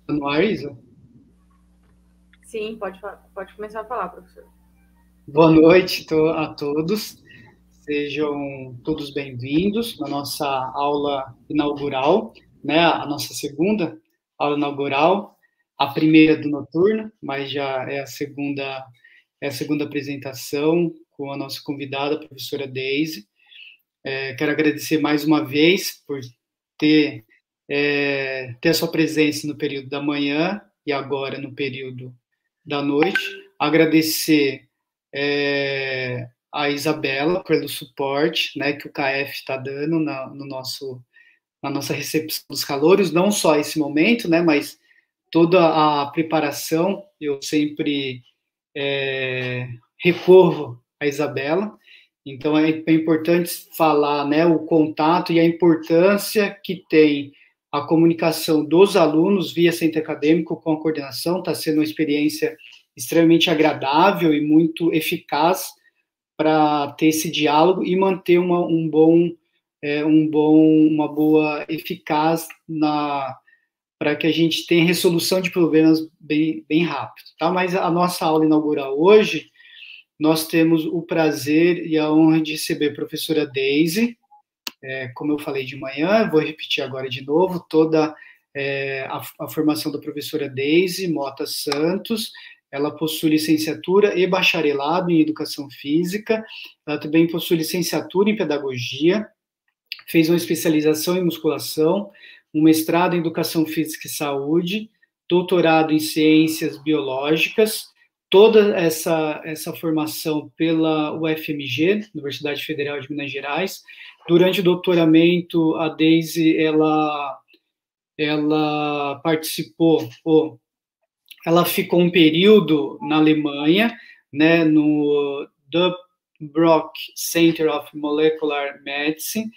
No ar, Isa? Sim, pode começar a falar, professor. Boa noite a todos. Sejam todos bem-vindos na nossa aula inaugural, né? A nossa segunda aula inaugural, a primeira do noturno, mas já é a segunda apresentação com a nossa convidada, a professora Deise. Quero agradecer mais uma vez por ter, ter a sua presença no período da manhã e agora no período da noite. Agradecer a Isabela pelo suporte, né, que o KF está dando na nossa recepção dos calouros, não só esse momento, né, mas toda a preparação. Eu sempre recorro a Isabela. Então, é importante falar, né, o contato e a importância que tem a comunicação dos alunos via centro acadêmico com a coordenação. Está sendo uma experiência extremamente agradável e muito eficaz para ter esse diálogo e manter uma boa eficaz para que a gente tenha resolução de problemas bem rápido. Tá? Mas a nossa aula inaugural hoje, nós temos o prazer e a honra de receber a professora Deise. Como eu falei de manhã, vou repetir agora de novo, toda a formação da professora Deise Mota Santos. Ela possui licenciatura e bacharelado em Educação Física, ela também possui licenciatura em Pedagogia, fez uma especialização em Musculação, um mestrado em Educação Física e Saúde, doutorado em Ciências Biológicas, toda essa formação pela UFMG, Universidade Federal de Minas Gerais. Durante o doutoramento, a Deise, ela participou, ela ficou um período na Alemanha, né, no Dubbrock Center of Molecular Medicine.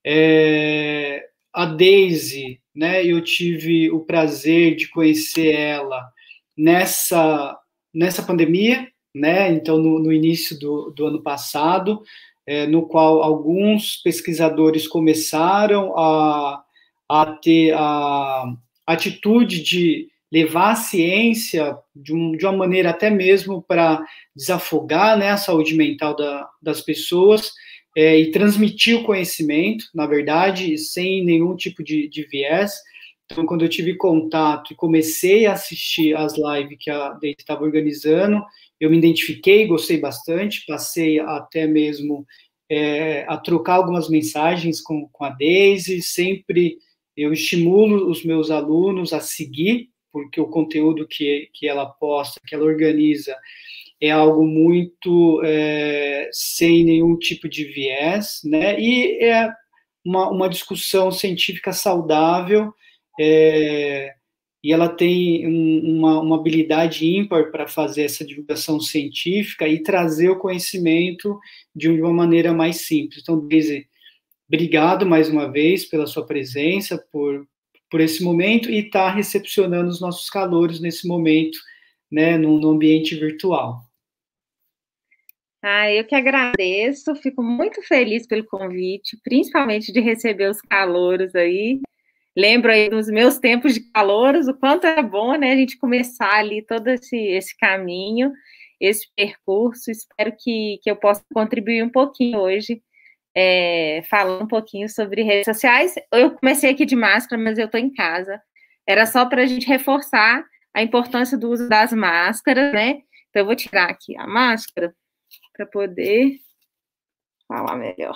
A Deise, né, eu tive o prazer de conhecer ela nessa pandemia, né, então no início do ano passado, no qual alguns pesquisadores começaram a ter a atitude de levar a ciência de uma maneira até mesmo para desafogar, né, a saúde mental das pessoas, e transmitir o conhecimento, na verdade, sem nenhum tipo de viés. Então, quando eu tive contato e comecei a assistir as lives que a Deise estava organizando, eu me identifiquei, gostei bastante, passei até mesmo a trocar algumas mensagens com a Deise. Sempre eu estimulo os meus alunos a seguir, porque o conteúdo que ela posta, que ela organiza, é algo muito sem nenhum tipo de viés, né? E é uma discussão científica saudável, e ela tem uma habilidade ímpar para fazer essa divulgação científica e trazer o conhecimento de uma maneira mais simples. Então, Deise, obrigado mais uma vez pela sua presença, por esse momento e estar recepcionando os nossos calouros nesse momento, né, no ambiente virtual. Eu que agradeço, fico muito feliz pelo convite, principalmente de receber os calouros aí. Lembro aí dos meus tempos de calouros, o quanto é bom, né, a gente começar ali todo esse caminho, esse percurso. Espero que eu possa contribuir um pouquinho hoje, falando um pouquinho sobre redes sociais. Eu comecei aqui de máscara, mas eu estou em casa. Era só para a gente reforçar a importância do uso das máscaras, né? Então, eu vou tirar aqui a máscara para poder falar melhor.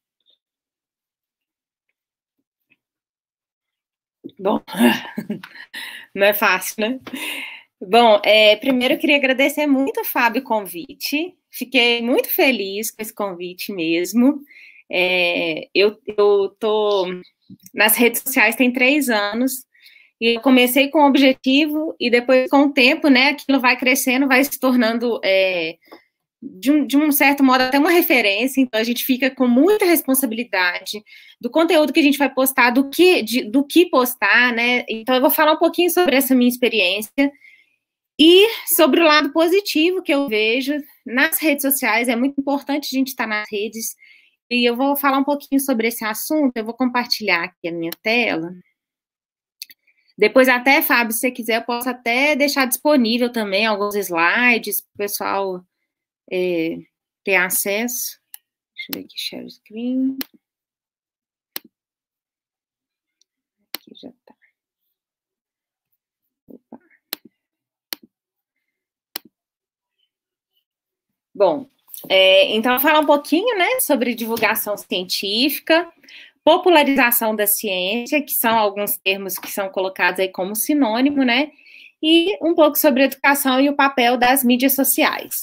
Bom, não é fácil, né? Bom, primeiro eu queria agradecer muito, Fábio, o convite. Fiquei muito feliz com esse convite mesmo. Eu estou nas redes sociais tem 3 anos, e eu comecei com um objetivo, e depois, com o tempo, né, aquilo vai crescendo, vai se tornando... de um certo modo, até uma referência. Então a gente fica com muita responsabilidade do conteúdo que a gente vai postar, do que postar, né? Então eu vou falar um pouquinho sobre essa minha experiência e sobre o lado positivo que eu vejo nas redes sociais. É muito importante a gente estar nas redes, e eu vou falar um pouquinho sobre esse assunto. Eu vou compartilhar aqui a minha tela. Depois até, Fábio, se você quiser, eu posso até deixar disponível também alguns slides para o pessoal ter acesso. Deixa eu ver aqui, share screen. Aqui já está. Bom, então, eu vou falar um pouquinho, né, sobre divulgação científica, popularização da ciência, que são alguns termos que são colocados aí como sinônimo, né, e um pouco sobre educação e o papel das mídias sociais.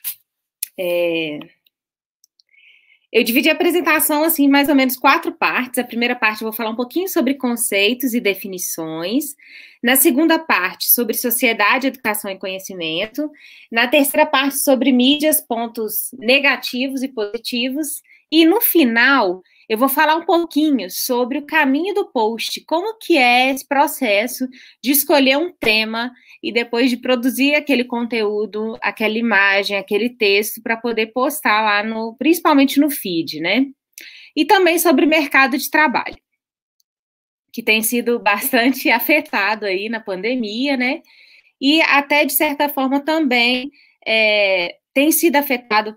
Eu dividi a apresentação, assim, em mais ou menos 4 partes. A primeira parte eu vou falar um pouquinho sobre conceitos e definições. Na segunda parte, sobre sociedade, educação e conhecimento. Na terceira parte, sobre mídias, pontos negativos e positivos. E no final, eu vou falar um pouquinho sobre o caminho do post, como que é esse processo de escolher um tema e depois de produzir aquele conteúdo, aquela imagem, aquele texto, para poder postar lá, principalmente no feed, né? E também sobre o mercado de trabalho, que tem sido bastante afetado aí na pandemia, né? E até, de certa forma, também tem sido afetado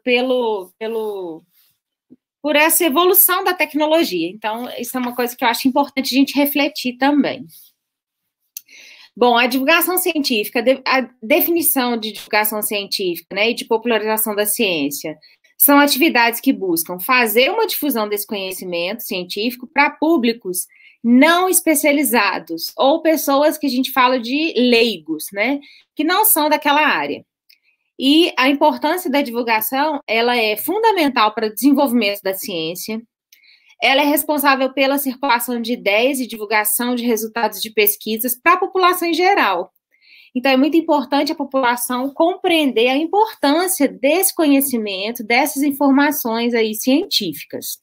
por essa evolução da tecnologia. Então, isso é uma coisa que eu acho importante a gente refletir também. Bom, a divulgação científica, a definição de divulgação científica, né, e de popularização da ciência, são atividades que buscam fazer uma difusão desse conhecimento científico para públicos não especializados, ou pessoas que a gente fala de leigos, né, que não são daquela área. E a importância da divulgação, ela é fundamental para o desenvolvimento da ciência. Ela é responsável pela circulação de ideias e divulgação de resultados de pesquisas para a população em geral. Então, é muito importante a população compreender a importância desse conhecimento, dessas informações aí científicas.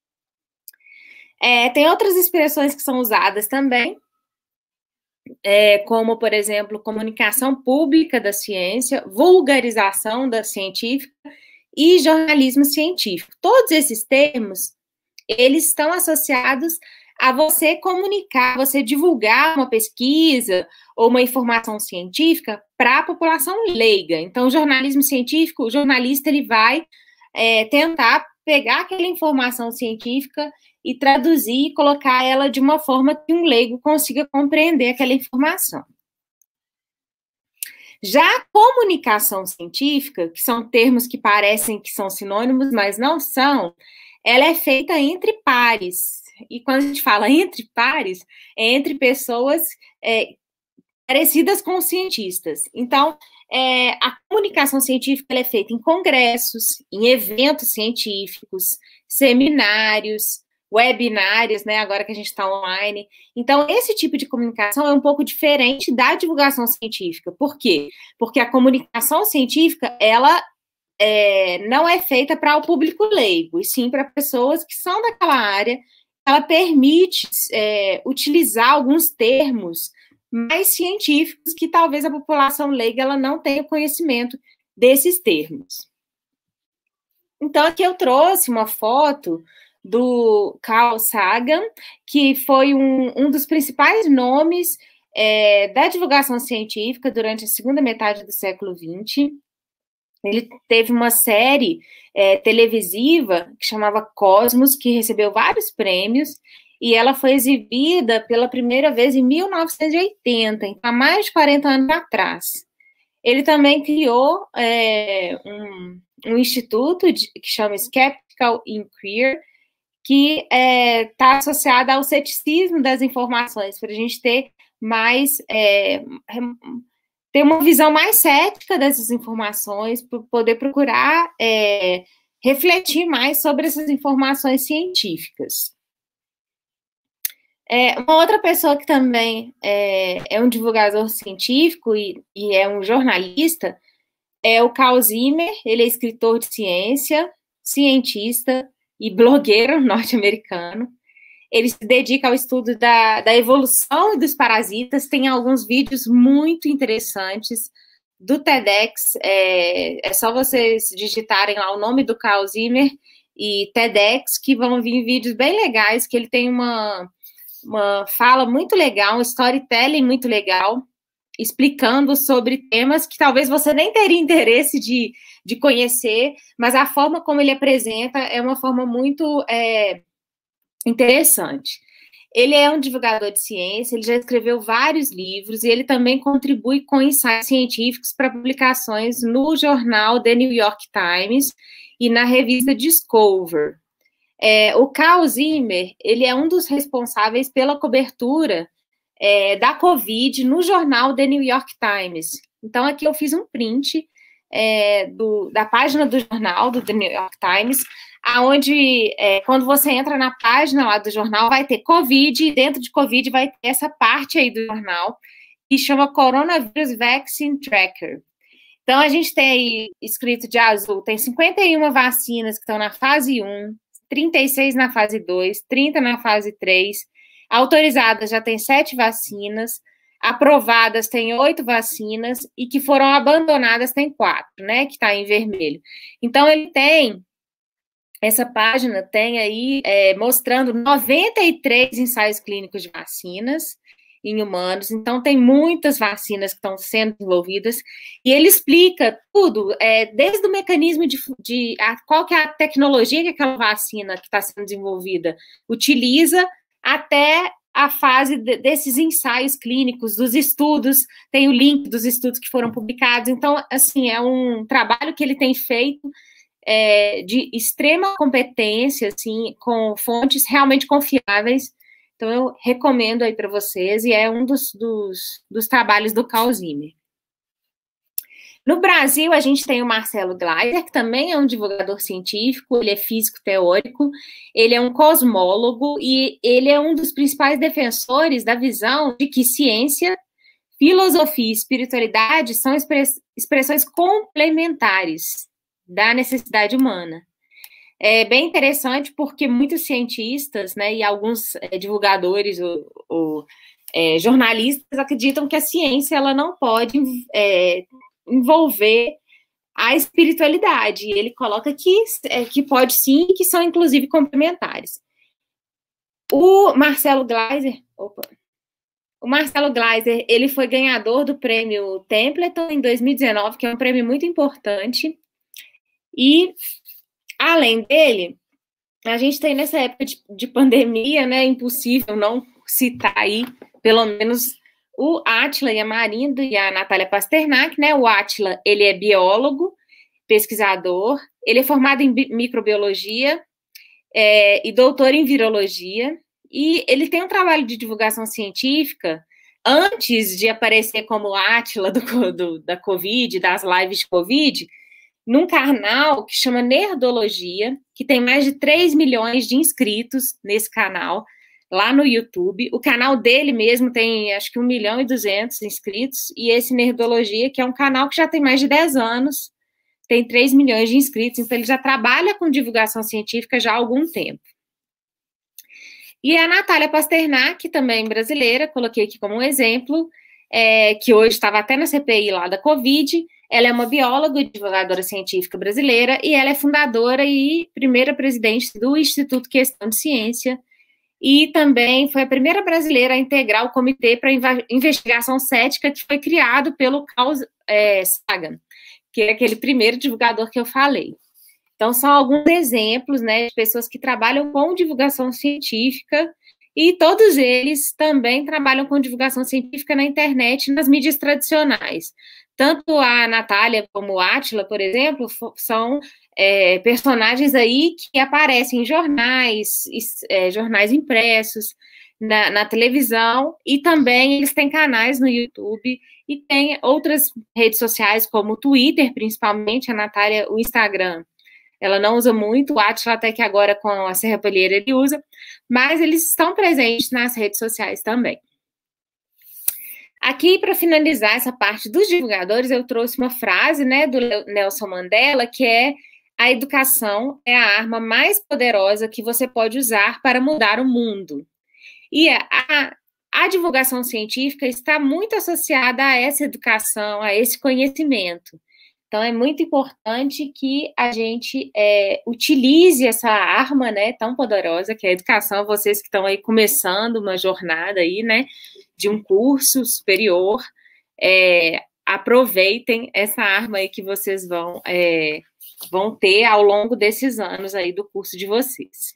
Tem outras expressões que são usadas também, como, por exemplo, comunicação pública da ciência, vulgarização da científica e jornalismo científico. Todos esses termos, eles estão associados a você comunicar, você divulgar uma pesquisa ou uma informação científica para a população leiga. Então, o jornalismo científico, o jornalista ele vai tentar pegar aquela informação científica e traduzir e colocar ela de uma forma que um leigo consiga compreender aquela informação. Já a comunicação científica, que são termos que parecem que são sinônimos, mas não são, ela é feita entre pares. E quando a gente fala entre pares, é entre pessoas parecidas com cientistas. Então, a comunicação científica ela é feita em congressos, em eventos científicos, seminários, webinários, né, agora que a gente está online. Então, esse tipo de comunicação é um pouco diferente da divulgação científica. Por quê? Porque a comunicação científica, ela não é feita para o público leigo, e sim para pessoas que são daquela área. Ela permite utilizar alguns termos mais científicos que talvez a população leiga ela não tenha conhecimento desses termos. Então, aqui eu trouxe uma foto do Carl Sagan, que foi um dos principais nomes da divulgação científica durante a segunda metade do século XX. Ele teve uma série televisiva que chamava Cosmos, que recebeu vários prêmios, e ela foi exibida pela primeira vez em 1980, então há mais de 40 anos atrás. Ele também criou um instituto que chama Skeptical Inquiry, que está associado ao ceticismo das informações, para a gente ter mais... ter uma visão mais cética dessas informações, para poder procurar refletir mais sobre essas informações científicas. Uma outra pessoa que também é um divulgador científico e é um jornalista é o Carl Zimmer. Ele é escritor de ciência, cientista e blogueiro norte-americano. Ele se dedica ao estudo da evolução dos parasitas. Tem alguns vídeos muito interessantes do TEDx. É só vocês digitarem lá o nome do Carl Zimmer e TEDx, que vão vir vídeos bem legais, que ele tem uma uma fala muito legal, um storytelling muito legal, explicando sobre temas que talvez você nem teria interesse de conhecer, mas a forma como ele apresenta é uma forma muito interessante. Ele é um divulgador de ciência, ele já escreveu vários livros e ele também contribui com ensaios científicos para publicações no jornal The New York Times e na revista Discover. O Carl Zimmer, ele é um dos responsáveis pela cobertura da Covid no jornal The New York Times. Então, aqui eu fiz um print da página do jornal do The New York Times, onde, quando você entra na página lá do jornal, vai ter Covid, e dentro de Covid vai ter essa parte aí do jornal, que chama Coronavirus Vaccine Tracker. Então, a gente tem aí, escrito de azul, tem 51 vacinas que estão na fase 1, 36 na fase 2, 30 na fase 3, autorizadas já tem 7 vacinas, aprovadas tem 8 vacinas, e que foram abandonadas tem 4, né, que está em vermelho. Então, ele tem, essa página tem aí, mostrando 93 ensaios clínicos de vacinas em humanos, então tem muitas vacinas que estão sendo desenvolvidas, e ele explica tudo, desde o mecanismo qual que é a tecnologia que aquela vacina que está sendo desenvolvida utiliza, até a fase desses ensaios clínicos, dos estudos, tem o link dos estudos que foram publicados. Então, assim, é um trabalho que ele tem feito de extrema competência, assim, com fontes realmente confiáveis. Então, eu recomendo aí para vocês, e é um dos trabalhos do Carl Zimmer. No Brasil, a gente tem o Marcelo Gleiser, que também é um divulgador científico, ele é físico teórico, ele é um cosmólogo, e ele é um dos principais defensores da visão de que ciência, filosofia e espiritualidade são expressões complementares da necessidade humana. É bem interessante porque muitos cientistas, né, e alguns divulgadores ou jornalistas acreditam que a ciência ela não pode envolver a espiritualidade. E ele coloca que pode sim, que são inclusive complementares. O Marcelo Gleiser, ele foi ganhador do prêmio Templeton em 2019, que é um prêmio muito importante. E além dele, a gente tem nessa época de pandemia, né, impossível não citar aí, pelo menos, o Átila Yamarino e a Natália Pasternak, né? O Átila, ele é biólogo, pesquisador, ele é formado em microbiologia e doutor em virologia, e ele tem um trabalho de divulgação científica antes de aparecer como Átila da Covid, das lives de Covid, num canal que chama Nerdologia, que tem mais de 3 milhões de inscritos nesse canal, lá no YouTube. O canal dele mesmo tem, acho que 1.200.000 inscritos, e esse Nerdologia, que é um canal que já tem mais de 10 anos, tem 3 milhões de inscritos, então ele já trabalha com divulgação científica já há algum tempo. E a Natália Pasternak, também brasileira, coloquei aqui como um exemplo, que hoje estava até na CPI lá da Covid. Ela é uma bióloga e divulgadora científica brasileira, e ela é fundadora e primeira presidente do Instituto Questão de Ciência, e também foi a primeira brasileira a integrar o Comitê para Investigação Cética, que foi criado pelo Carl Sagan, que é aquele primeiro divulgador que eu falei. Então, são alguns exemplos, né, de pessoas que trabalham com divulgação científica, e todos eles também trabalham com divulgação científica na internet, nas mídias tradicionais. Tanto a Natália como o Átila, por exemplo, são personagens aí que aparecem em jornais, jornais impressos, na televisão, e também eles têm canais no YouTube, e tem outras redes sociais, como o Twitter, principalmente, a Natália, o Instagram. Ela não usa muito, o Átila até que agora com a Serrapilheira ele usa, mas eles estão presentes nas redes sociais também. Aqui, para finalizar essa parte dos divulgadores, eu trouxe uma frase, né, do Nelson Mandela, que é: a educação é a arma mais poderosa que você pode usar para mudar o mundo. E a divulgação científica está muito associada a essa educação, a esse conhecimento. Então, é muito importante que a gente utilize essa arma, né, tão poderosa que é a educação. Vocês que estão aí começando uma jornada aí, né, de um curso superior, aproveitem essa arma aí que vocês vão ter ao longo desses anos aí do curso de vocês.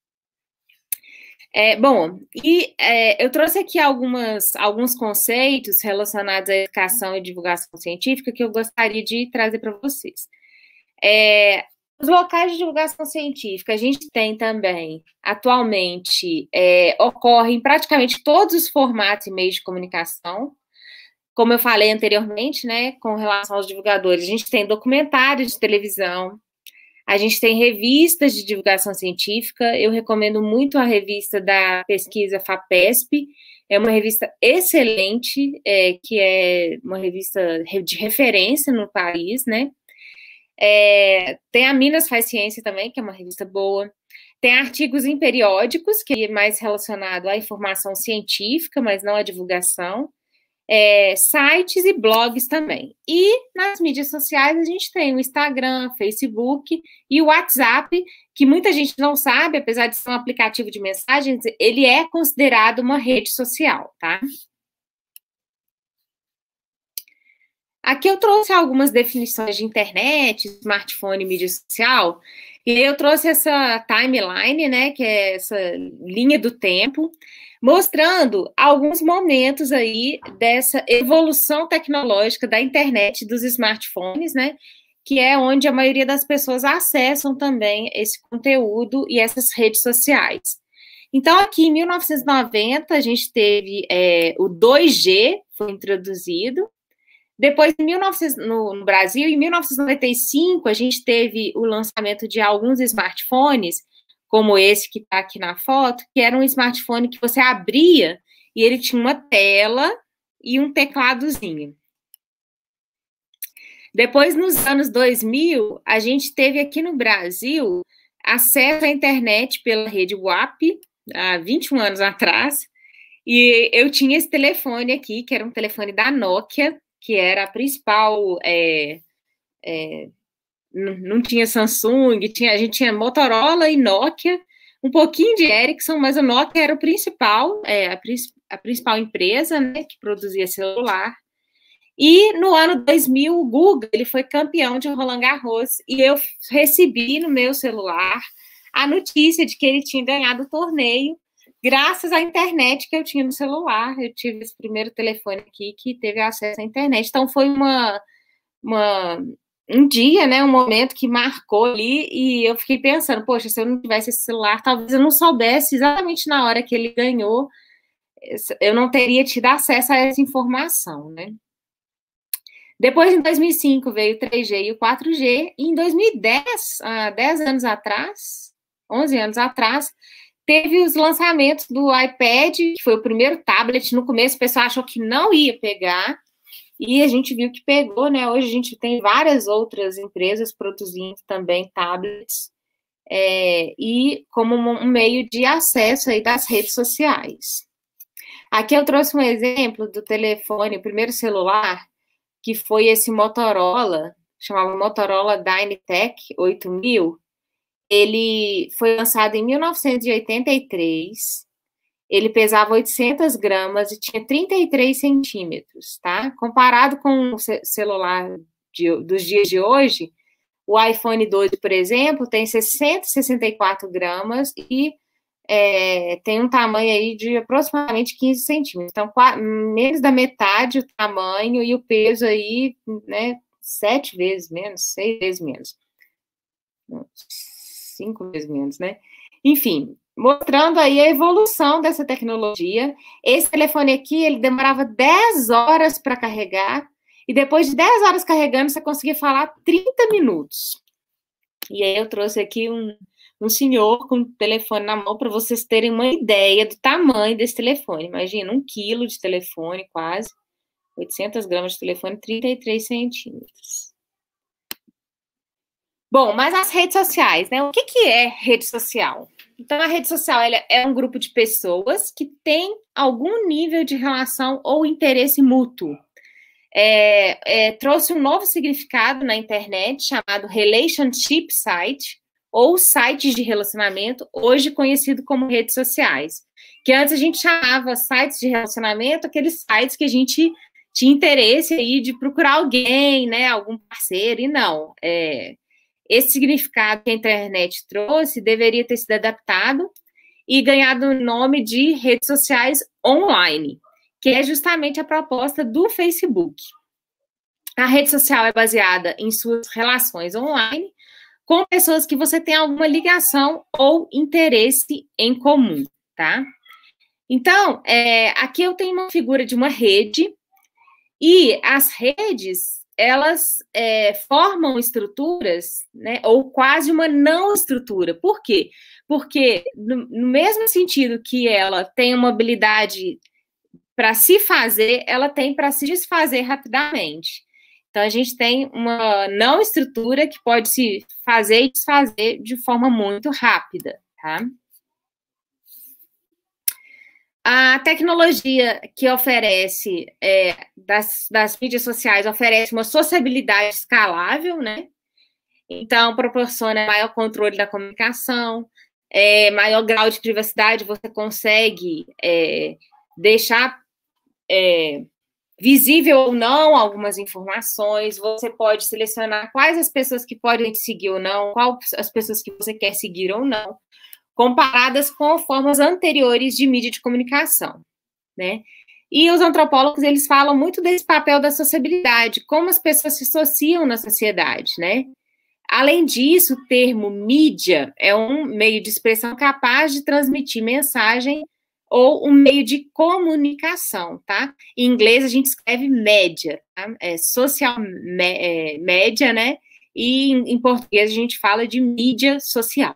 Eu trouxe aqui alguns conceitos relacionados à educação e divulgação científica que eu gostaria de trazer para vocês. Os locais de divulgação científica, a gente tem também, atualmente, ocorre em praticamente todos os formatos e meios de comunicação. Como eu falei anteriormente, né, com relação aos divulgadores, a gente tem documentários de televisão, a gente tem revistas de divulgação científica. Eu recomendo muito a revista da pesquisa FAPESP. É uma revista excelente, que é uma revista de referência no país, né? Tem a Minas Faz Ciência também, que é uma revista boa. Tem artigos em periódicos, que é mais relacionado à informação científica, mas não à divulgação. Sites e blogs também. E nas mídias sociais a gente tem o Instagram, Facebook e o WhatsApp, que muita gente não sabe, apesar de ser um aplicativo de mensagens, ele é considerado uma rede social, tá? Aqui eu trouxe algumas definições de internet, smartphone e mídia social, e eu trouxe essa timeline, né, que é essa linha do tempo, mostrando alguns momentos aí dessa evolução tecnológica da internet, dos smartphones, né, que é onde a maioria das pessoas acessam também esse conteúdo e essas redes sociais. Então, aqui em 1990, a gente teve o 2G, foi introduzido. Depois, no Brasil, em 1995, a gente teve o lançamento de alguns smartphones, como esse que está aqui na foto, que era um smartphone que você abria e ele tinha uma tela e um tecladozinho. Depois, nos anos 2000, a gente teve aqui no Brasil acesso à internet pela rede WAP, há 21 anos atrás, e eu tinha esse telefone aqui, que era um telefone da Nokia, que era a principal... não tinha Samsung, a gente tinha Motorola e Nokia, um pouquinho de Ericsson, mas a Nokia era o principal, a principal empresa, né, que produzia celular. E no ano 2000, o Guga, ele foi campeão de Roland Garros, e eu recebi no meu celular a notícia de que ele tinha ganhado o torneio, graças à internet que eu tinha no celular. Eu tive esse primeiro telefone aqui que teve acesso à internet. Então, foi um dia, né, um momento que marcou ali, e eu fiquei pensando, poxa, se eu não tivesse esse celular, talvez eu não soubesse exatamente na hora que ele ganhou, eu não teria tido acesso a essa informação, né? Depois, em 2005, veio o 3G e o 4G, e em 2010, 10 anos atrás, 11 anos atrás, teve os lançamentos do iPad, que foi o primeiro tablet. No começo, o pessoal achou que não ia pegar, e a gente viu que pegou, né? Hoje a gente tem várias outras empresas produzindo também tablets, e como um meio de acesso aí das redes sociais. Aqui eu trouxe um exemplo do telefone, o primeiro celular, que foi esse Motorola, chamava Motorola Dynatec 8000. Ele foi lançado em 1983, ele pesava 800 gramas e tinha 33 centímetros, tá? Comparado com o celular dos dias de hoje, o iPhone 12, por exemplo, tem 664 gramas e tem um tamanho aí de aproximadamente 15 centímetros. Então, menos da metade o tamanho e o peso aí, né, 7 vezes menos, 6 vezes menos. 5 vezes menos, né? Enfim, mostrando aí a evolução dessa tecnologia. Esse telefone aqui, ele demorava 10 horas para carregar, e depois de 10 horas carregando, você conseguia falar 30 minutos. E aí eu trouxe aqui um senhor com o telefone na mão para vocês terem uma ideia do tamanho desse telefone. Imagina, 1 quilo de telefone, quase, 800 gramas de telefone, 33 centímetros. Bom, mas as redes sociais, né? O que é rede social? Então, a rede social ela é um grupo de pessoas que tem algum nível de relação ou interesse mútuo. trouxe um novo significado na internet chamado relationship site, ou sites de relacionamento, hoje conhecido como redes sociais. Que antes a gente chamava sites de relacionamento aqueles sites que a gente tinha interesse aí de procurar alguém, né, algum parceiro, e não. Esse significado que a internet trouxe deveria ter sido adaptado e ganhado o nome de redes sociais online, que é justamente a proposta do Facebook. A rede social é baseada em suas relações online com pessoas que você tem alguma ligação ou interesse em comum, tá? Então, aqui eu tenho uma figura de uma rede, e as redes, elas formam estruturas, né, ou quase uma não estrutura. Por quê? Porque, no mesmo sentido que ela tem uma habilidade para se fazer, ela tem para se desfazer rapidamente. Então, a gente tem uma não estrutura que pode se fazer e desfazer de forma muito rápida, tá? A tecnologia que oferece, das mídias sociais, oferece uma sociabilidade escalável, né? Então, proporciona maior controle da comunicação, maior grau de privacidade, você consegue deixar visível ou não algumas informações, você pode selecionar quais as pessoas que podem te seguir ou não, quais as pessoas que você quer seguir ou não, comparadas com formas anteriores de mídia de comunicação, né? E os antropólogos, eles falam muito desse papel da sociabilidade, como as pessoas se associam na sociedade, né? Além disso, o termo mídia é um meio de expressão capaz de transmitir mensagem ou um meio de comunicação, tá? Em inglês, a gente escreve média, tá? Social média, né? E em português, a gente fala de mídia social.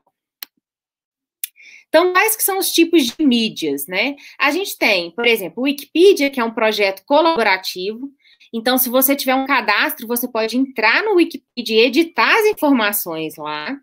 Então, quais que são os tipos de mídias, né? A gente tem, por exemplo, o Wikipedia, que é um projeto colaborativo. Então, se você tiver um cadastro, você pode entrar no Wikipedia e editar as informações lá.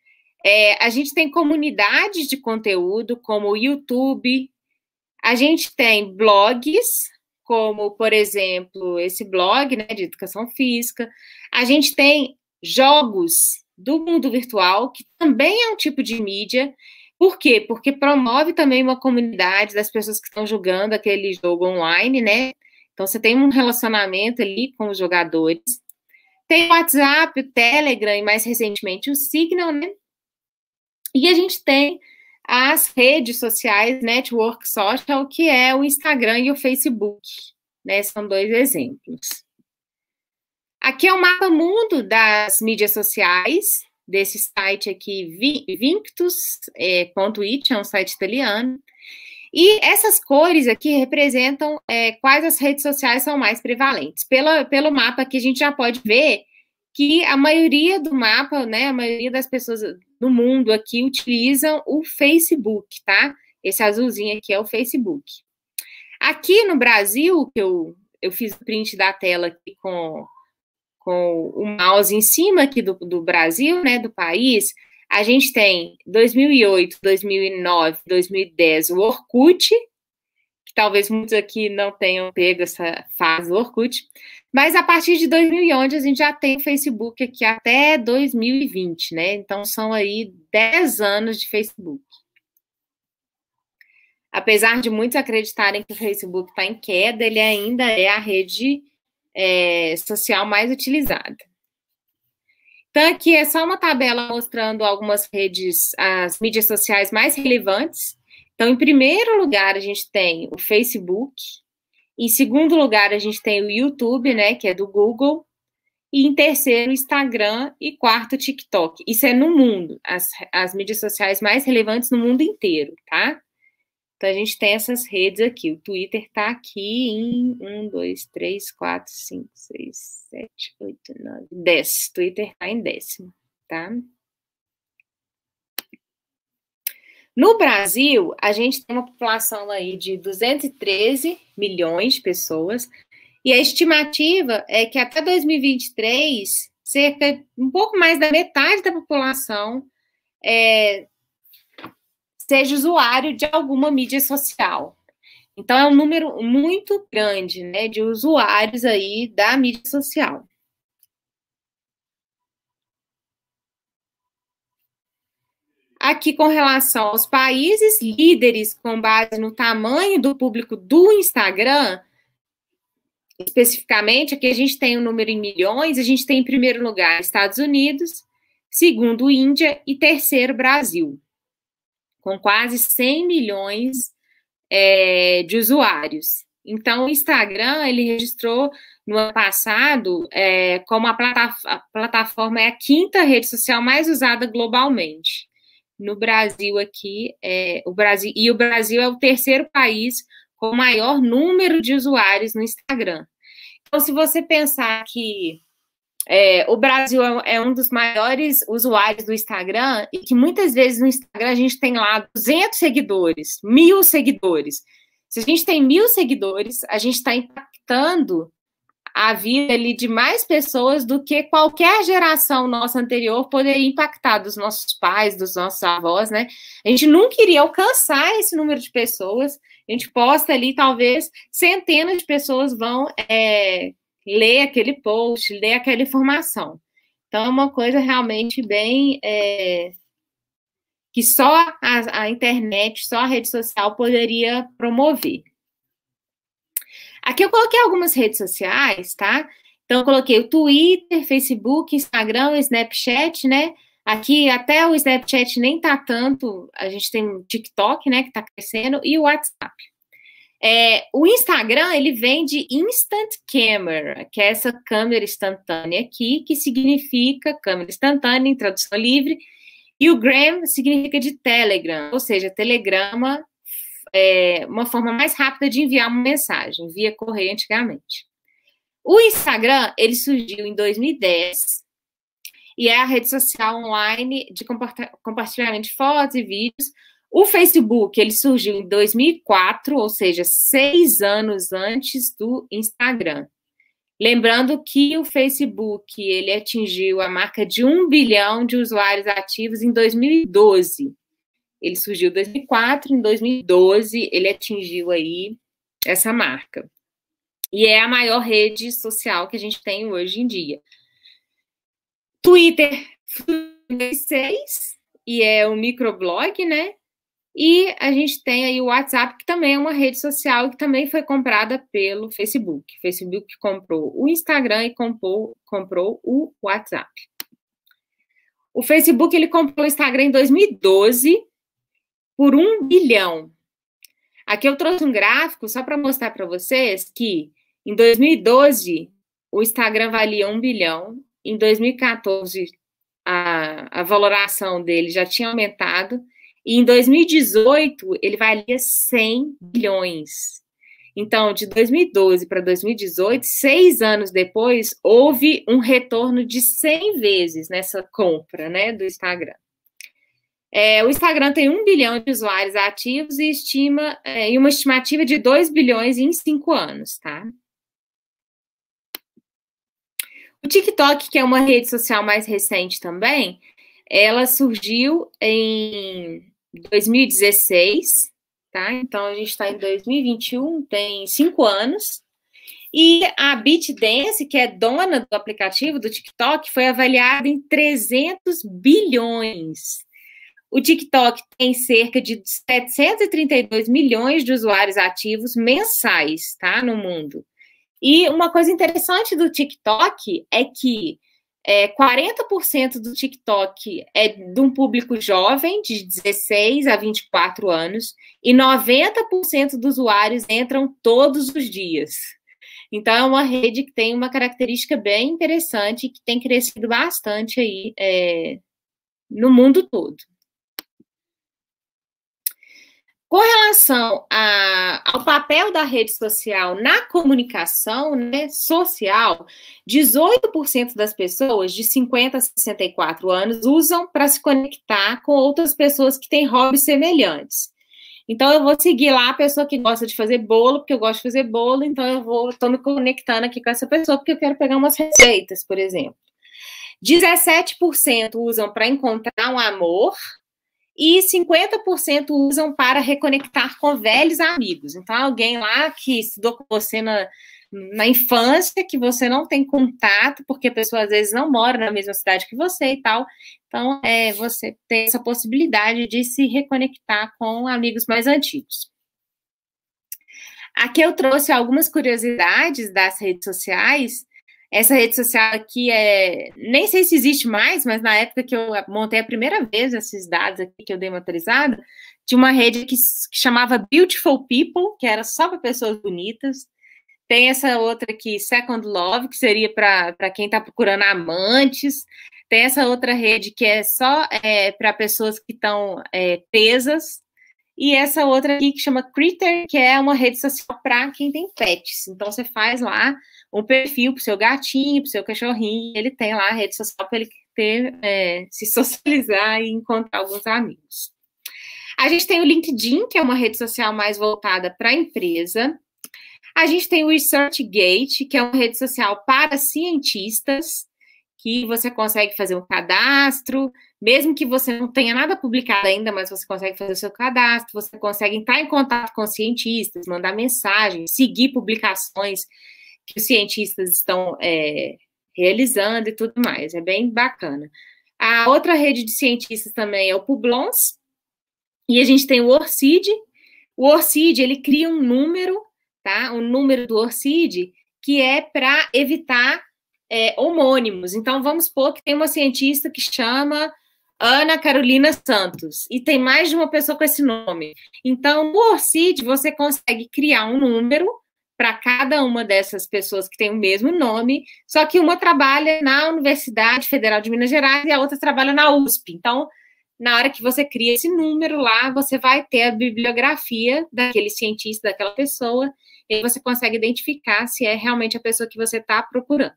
A gente tem comunidades de conteúdo, como o YouTube. A gente tem blogs, como, por exemplo, esse blog, né, de educação física. A gente tem jogos do mundo virtual, que também é um tipo de mídia. Por quê? Porque promove também uma comunidade das pessoas que estão jogando aquele jogo online, né? Então, você tem um relacionamento ali com os jogadores. Tem o WhatsApp, o Telegram e, mais recentemente, o Signal, né? E a gente tem as redes sociais, Network Social, que é o Instagram e o Facebook, né? São dois exemplos. Aqui é o mapa mundo das mídias sociais, desse site aqui, Vinctus.it, é um site italiano. E essas cores aqui representam quais as redes sociais são mais prevalentes. Pelo mapa aqui, a gente já pode ver que a maioria do mapa, né, a maioria das pessoas do mundo aqui utilizam o Facebook, tá? Esse azulzinho aqui é o Facebook. Aqui no Brasil, que eu fiz o print da tela aqui com o mouse em cima aqui do Brasil, né, do país, a gente tem 2008, 2009, 2010 o Orkut, que talvez muitos aqui não tenham pego essa fase do Orkut, mas a partir de 2011 a gente já tem o Facebook aqui até 2020, né? Então são aí 10 anos de Facebook. Apesar de muitos acreditarem que o Facebook está em queda, ele ainda é a rede social mais utilizada. Então, aqui é só uma tabela mostrando algumas redes, as mídias sociais mais relevantes. Então, em primeiro lugar, a gente tem o Facebook. Em segundo lugar, a gente tem o YouTube, né, que é do Google. E em terceiro, o Instagram. E quarto, o TikTok. Isso é no mundo, as mídias sociais mais relevantes no mundo inteiro, tá? Então, a gente tem essas redes aqui. O Twitter está aqui em 1, 2, 3, 4, 5, 6, 7, 8, 9, 10. O Twitter está em 10º, tá? No Brasil, a gente tem uma população aí de 213 milhões de pessoas. E a estimativa é que até 2023, um pouco mais da metade da população seja usuário de alguma mídia social. Então, é um número muito grande, né, de usuários aí da mídia social. Aqui, com relação aos países líderes, com base no tamanho do público do Instagram, especificamente, aqui a gente tem o número em milhões, a gente tem em primeiro lugar Estados Unidos, segundo Índia e terceiro Brasil, com quase 100 milhões de usuários. Então, o Instagram, ele registrou no ano passado como a plataforma é a quinta rede social mais usada globalmente. No Brasil aqui, o Brasil é o terceiro país com o maior número de usuários no Instagram. Então, se você pensar que o Brasil é um dos maiores usuários do Instagram, e que muitas vezes no Instagram a gente tem lá 200 seguidores, 1.000 seguidores. Se a gente tem 1.000 seguidores, a gente está impactando a vida ali de mais pessoas do que qualquer geração nossa anterior poderia impactar, dos nossos pais, dos nossos avós, né? A gente nunca iria alcançar esse número de pessoas. A gente posta ali, talvez, centenas de pessoas vão ler aquele post, ler aquela informação. Então, é uma coisa realmente bem... que só a internet, só a rede social poderia promover. Aqui eu coloquei algumas redes sociais, tá? Então, eu coloquei o Twitter, Facebook, Instagram, o Snapchat, né? Aqui até o Snapchat nem tá tanto, a gente tem o TikTok, né, que tá crescendo, e o WhatsApp. O Instagram, ele vem de Instant Camera, que é essa câmera instantânea aqui, que significa câmera instantânea, em tradução livre, e o Gram significa de Telegram, ou seja, telegrama, uma forma mais rápida de enviar uma mensagem, via correio antigamente. O Instagram, ele surgiu em 2010, e é a rede social online de compartilhamento de fotos e vídeos. O Facebook, ele surgiu em 2004, ou seja, 6 anos antes do Instagram. Lembrando que o Facebook, ele atingiu a marca de 1 bilhão de usuários ativos em 2012. Ele surgiu em 2004, em 2012 ele atingiu aí essa marca. E é a maior rede social que a gente tem hoje em dia. Twitter, 2006, e é um microblog, né? E a gente tem aí o WhatsApp, que também é uma rede social e que também foi comprada pelo Facebook. O Facebook comprou o Instagram e comprou o WhatsApp. O Facebook, ele comprou o Instagram em 2012 por 1 bilhão. Aqui eu trouxe um gráfico só para mostrar para vocês que em 2012 o Instagram valia 1 bilhão, em 2014 a valoração dele já tinha aumentado, e em 2018, ele valia 100 bilhões. Então, de 2012 para 2018, 6 anos depois, houve um retorno de 100 vezes nessa compra, né, do Instagram. O Instagram tem 1 bilhão de usuários ativos e uma estimativa de 2 bilhões em 5 anos, tá? O TikTok, que é uma rede social mais recente também, ela surgiu em 2016, tá? Então, a gente está em 2021, tem 5 anos. E a ByteDance, que é dona do aplicativo do TikTok, foi avaliada em 300 bilhões. O TikTok tem cerca de 732 milhões de usuários ativos mensais, tá? No mundo. E uma coisa interessante do TikTok é que 40% do TikTok é de um público jovem, de 16 a 24 anos, e 90% dos usuários entram todos os dias. Então, é uma rede que tem uma característica bem interessante e que tem crescido bastante aí no mundo todo. Com relação ao papel da rede social na comunicação, né, social, 18% das pessoas de 50 a 64 anos usam para se conectar com outras pessoas que têm hobbies semelhantes. Então, eu vou seguir lá a pessoa que gosta de fazer bolo, porque eu gosto de fazer bolo, então eu estou me conectando aqui com essa pessoa, porque eu quero pegar umas receitas, por exemplo. 17% usam para encontrar um amor, e 50% usam para reconectar com velhos amigos. Então, alguém lá que estudou com você na infância, que você não tem contato, porque a pessoa às vezes não mora na mesma cidade que você e tal. Então, você tem essa possibilidade de se reconectar com amigos mais antigos. Aqui eu trouxe algumas curiosidades das redes sociais. Essa rede social aqui nem sei se existe mais, mas na época que eu montei a primeira vez esses dados aqui que eu dei uma atualizada, tinha uma rede que chamava Beautiful People, que era só para pessoas bonitas. Tem essa outra aqui, Second Love, que seria para quem está procurando amantes. Tem essa outra rede que é só para pessoas que estão presas. E essa outra aqui que chama Critter, que é uma rede social para quem tem pets. Então, você faz lá um perfil para o seu gatinho, para o seu cachorrinho, ele tem lá a rede social para ele se socializar e encontrar alguns amigos. A gente tem o LinkedIn, que é uma rede social mais voltada para a empresa. A gente tem o ResearchGate, que é uma rede social para cientistas, que você consegue fazer um cadastro, mesmo que você não tenha nada publicado ainda, mas você consegue fazer o seu cadastro, você consegue entrar em contato com cientistas, mandar mensagens, seguir publicações que os cientistas estão realizando e tudo mais. É bem bacana. A outra rede de cientistas também é o Publons, e a gente tem o Orcid. O Orcid, ele cria um número, tá? O número do Orcid, que é para evitar homônimos. Então, vamos supor que tem uma cientista que chama Ana Carolina Santos, e tem mais de uma pessoa com esse nome. Então, no Orcid, você consegue criar um número para cada uma dessas pessoas que tem o mesmo nome, só que uma trabalha na Universidade Federal de Minas Gerais e a outra trabalha na USP. Então, na hora que você cria esse número lá, você vai ter a bibliografia daquele cientista, daquela pessoa, e aí você consegue identificar se é realmente a pessoa que você está procurando.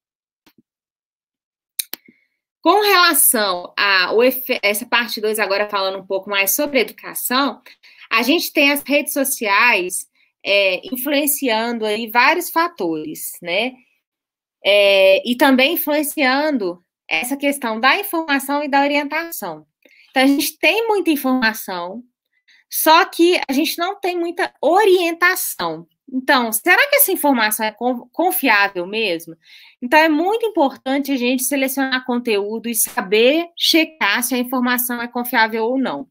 Com relação essa parte 2, agora falando um pouco mais sobre educação, a gente tem as redes sociais influenciando aí vários fatores, né? E também influenciando essa questão da informação e da orientação. Então, a gente tem muita informação, só que a gente não tem muita orientação. Então, será que essa informação é confiável mesmo? Então, é muito importante a gente selecionar conteúdo e saber checar se a informação é confiável ou não.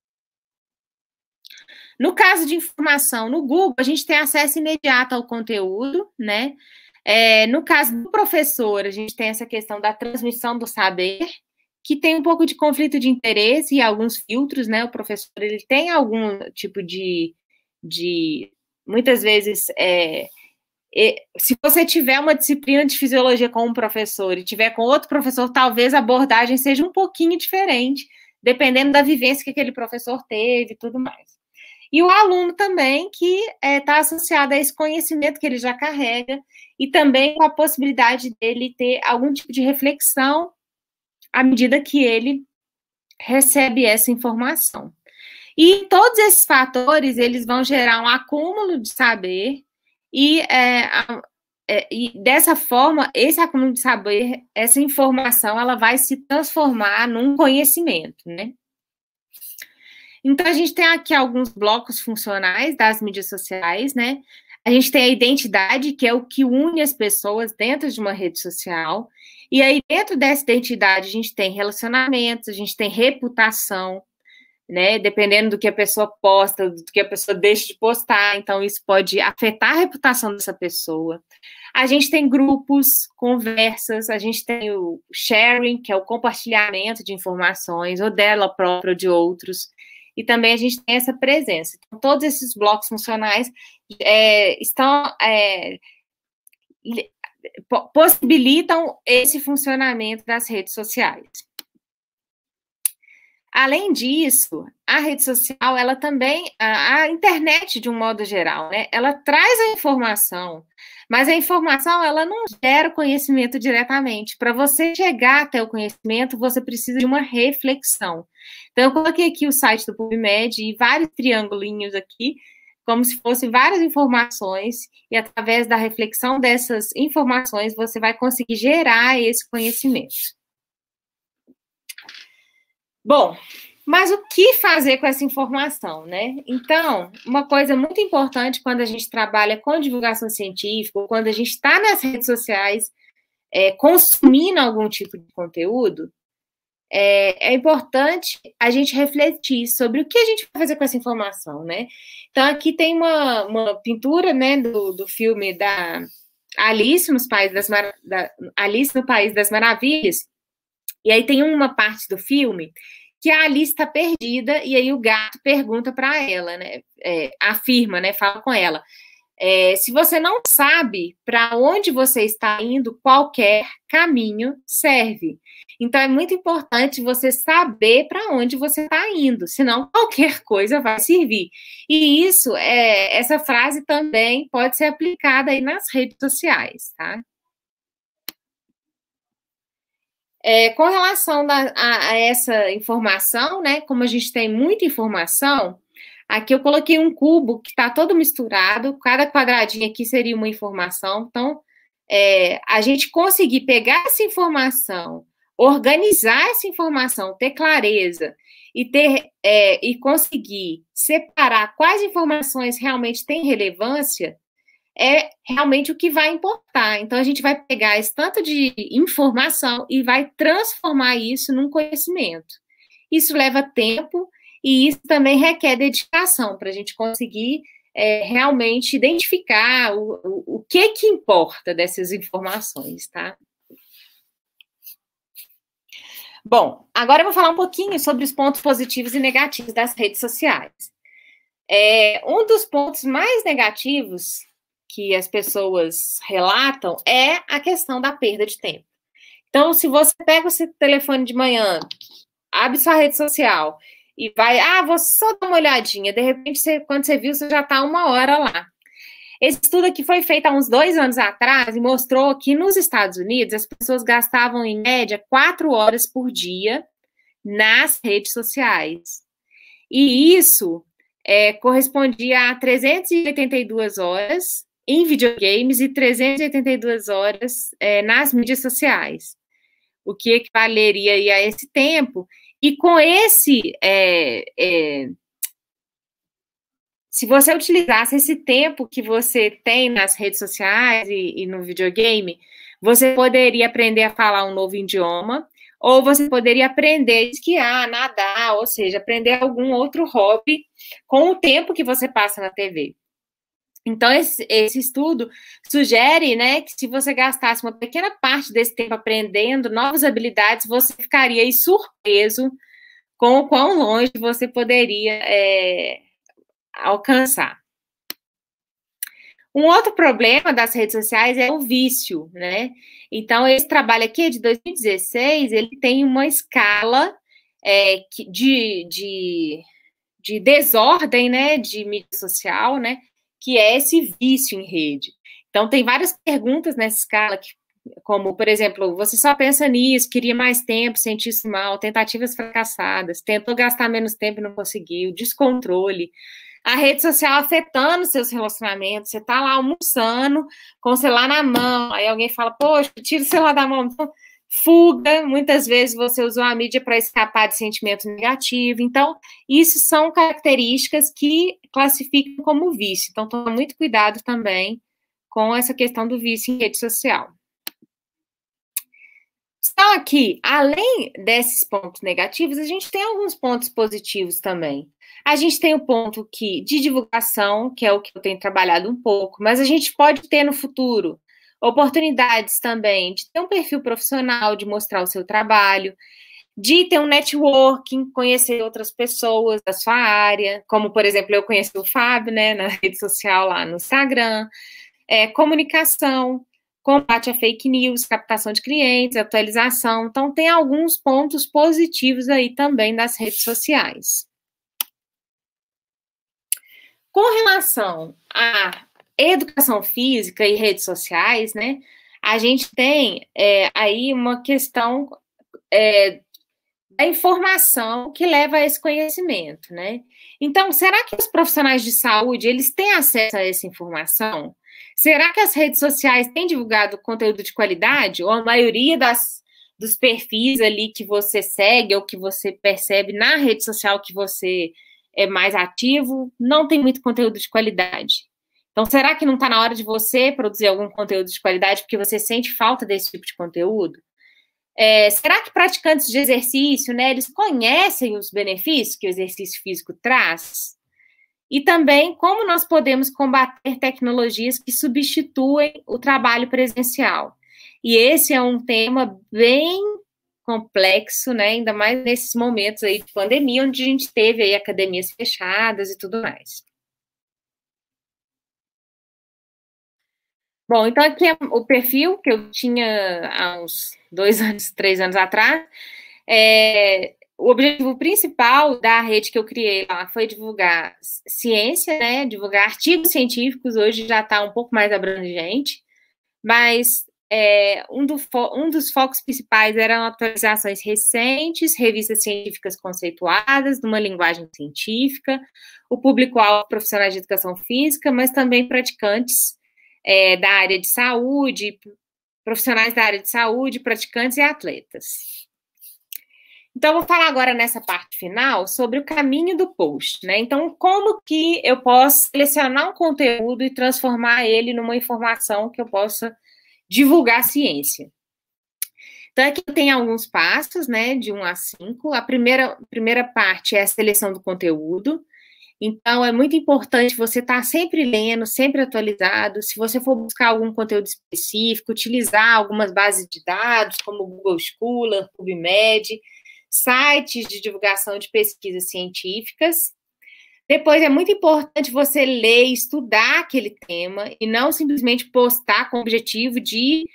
No caso de informação no Google, a gente tem acesso imediato ao conteúdo, né? No caso do professor, a gente tem essa questão da transmissão do saber, que tem um pouco de conflito de interesse e alguns filtros, né? O professor, ele tem algum tipo de muitas vezes, se você tiver uma disciplina de fisiologia com um professor e tiver com outro professor, talvez a abordagem seja um pouquinho diferente, dependendo da vivência que aquele professor teve e tudo mais. E o aluno também, que está associado a esse conhecimento que ele já carrega, e também com a possibilidade dele ter algum tipo de reflexão à medida que ele recebe essa informação. E todos esses fatores, eles vão gerar um acúmulo de saber e dessa forma, esse acúmulo de saber, essa informação, ela vai se transformar num conhecimento, né? Então, a gente tem aqui alguns blocos funcionais das mídias sociais, né? A gente tem a identidade, que é o que une as pessoas dentro de uma rede social. E aí, dentro dessa identidade, a gente tem relacionamentos, a gente tem reputação, né? Dependendo do que a pessoa posta, do que a pessoa deixa de postar, então isso pode afetar a reputação dessa pessoa. A gente tem grupos, conversas, a gente tem o sharing, que é o compartilhamento de informações, ou dela própria ou de outros, e também a gente tem essa presença. Então, todos esses blocos funcionais possibilitam esse funcionamento das redes sociais. Além disso, a rede social, ela também, a internet de um modo geral, né, ela traz a informação, mas a informação, ela não gera o conhecimento diretamente. Para você chegar até o conhecimento, você precisa de uma reflexão. Então, eu coloquei aqui o site do PubMed e vários triangulinhos aqui, como se fossem várias informações, e através da reflexão dessas informações, você vai conseguir gerar esse conhecimento. Bom, Mas o que fazer com essa informação, né? Então, uma coisa muito importante quando a gente trabalha com divulgação científica, quando a gente está nas redes sociais, consumindo algum tipo de conteúdo, é importante a gente refletir sobre o que a gente vai fazer com essa informação, né? Então, aqui tem uma pintura, né, do filme da Alice no País das Maravilhas, e aí tem uma parte do filme que a Alice está perdida, e aí o gato pergunta para ela, né? Afirma, né? Fala com ela. Se você não sabe para onde você está indo, qualquer caminho serve. Então, é muito importante você saber para onde você está indo, senão qualquer coisa vai servir. E essa frase também pode ser aplicada aí nas redes sociais, tá? Com relação a essa informação, né, como a gente tem muita informação, aqui eu coloquei um cubo que está todo misturado, cada quadradinho aqui seria uma informação. Então, a gente conseguir pegar essa informação, organizar essa informação, ter clareza e conseguir separar quais informações realmente têm relevância, é realmente o que vai importar. Então, a gente vai pegar esse tanto de informação e vai transformar isso num conhecimento. Isso leva tempo e isso também requer dedicação para a gente conseguir realmente identificar o que importa dessas informações, tá? Bom, agora eu vou falar um pouquinho sobre os pontos positivos e negativos das redes sociais. Um dos pontos mais negativos que as pessoas relatam é a questão da perda de tempo. Então, se você pega o seu telefone de manhã, abre sua rede social e vai, vou só dar uma olhadinha, de repente, quando você viu, você já está 1 hora lá. Esse estudo aqui foi feito há uns 2 anos atrás e mostrou que nos Estados Unidos as pessoas gastavam, em média, 4 horas por dia nas redes sociais. E isso correspondia a 382 horas em videogames e 382 horas nas mídias sociais, o que equivaleria aí a esse tempo. E com se você utilizasse esse tempo que você tem nas redes sociais e no videogame, você poderia aprender a falar um novo idioma, ou você poderia aprender a esquiar, nadar, ou seja, aprender algum outro hobby com o tempo que você passa na TV. Então, esse estudo sugere, né, que se você gastasse uma pequena parte desse tempo aprendendo novas habilidades, você ficaria aí surpreso com o quão longe você poderia alcançar. Um outro problema das redes sociais é o vício, né? Então, esse trabalho aqui é de 2016, ele tem uma escala de desordem, né, de mídia social, né, que é esse vício em rede. Então, tem várias perguntas nessa escala, como, por exemplo, você só pensa nisso, queria mais tempo, sentiu-se mal, tentativas fracassadas, tentou gastar menos tempo e não conseguiu, descontrole, a rede social afetando seus relacionamentos, você tá lá almoçando, com o celular na mão, aí alguém fala, poxa, tira o celular da mão, então, fuga, muitas vezes você usou a mídia para escapar de sentimento negativo. Então, isso são características que classificam como vício. Então, toma muito cuidado também com essa questão do vício em rede social. Só que, além desses pontos negativos, a gente tem alguns pontos positivos também. A gente tem o ponto de divulgação, que é o que eu tenho trabalhado um pouco, mas a gente pode ter no futuro oportunidades também de ter um perfil profissional, de mostrar o seu trabalho, de ter um networking, conhecer outras pessoas da sua área, como, por exemplo, eu conheci o Fábio, né, na rede social lá no Instagram, comunicação, combate a fake news, captação de clientes, atualização. Então, tem alguns pontos positivos aí também das redes sociais. Com relação à educação física e redes sociais, né, a gente tem aí uma questão da informação que leva a esse conhecimento, né? Então, será que os profissionais de saúde, eles têm acesso a essa informação? Será que as redes sociais têm divulgado conteúdo de qualidade? Ou a maioria dos perfis ali que você segue ou que você percebe na rede social que você é mais ativo, não tem muito conteúdo de qualidade. Então, será que não está na hora de você produzir algum conteúdo de qualidade porque você sente falta desse tipo de conteúdo? Será que praticantes de exercício, né, eles conhecem os benefícios que o exercício físico traz? E também como nós podemos combater tecnologias que substituem o trabalho presencial. E esse é um tema bem complexo, né, ainda mais nesses momentos aí de pandemia, onde a gente teve aí academias fechadas e tudo mais. Bom, então aqui é o perfil que eu tinha há uns 2 anos, 3 anos atrás. O objetivo principal da rede que eu criei lá foi divulgar ciência, né? Divulgar artigos científicos, hoje já está um pouco mais abrangente, mas um dos focos principais eram atualizações recentes, revistas científicas conceituadas, numa linguagem científica, o público-alvo profissionais de educação física, mas também praticantes da área de saúde, profissionais da área de saúde, praticantes e atletas. Então, vou falar agora nessa parte final sobre o caminho do post, né? Então, como que eu posso selecionar um conteúdo e transformar ele numa informação que eu possa divulgar a ciência. Então, aqui tem alguns passos, né, de 1 a 5. A primeira parte é a seleção do conteúdo. Então, é muito importante você estar sempre lendo, sempre atualizado. Se você for buscar algum conteúdo específico, utilizar algumas bases de dados, como o Google Scholar, PubMed, sites de divulgação de pesquisas científicas. Depois, é muito importante você ler e estudar aquele tema e não simplesmente postar com o objetivo de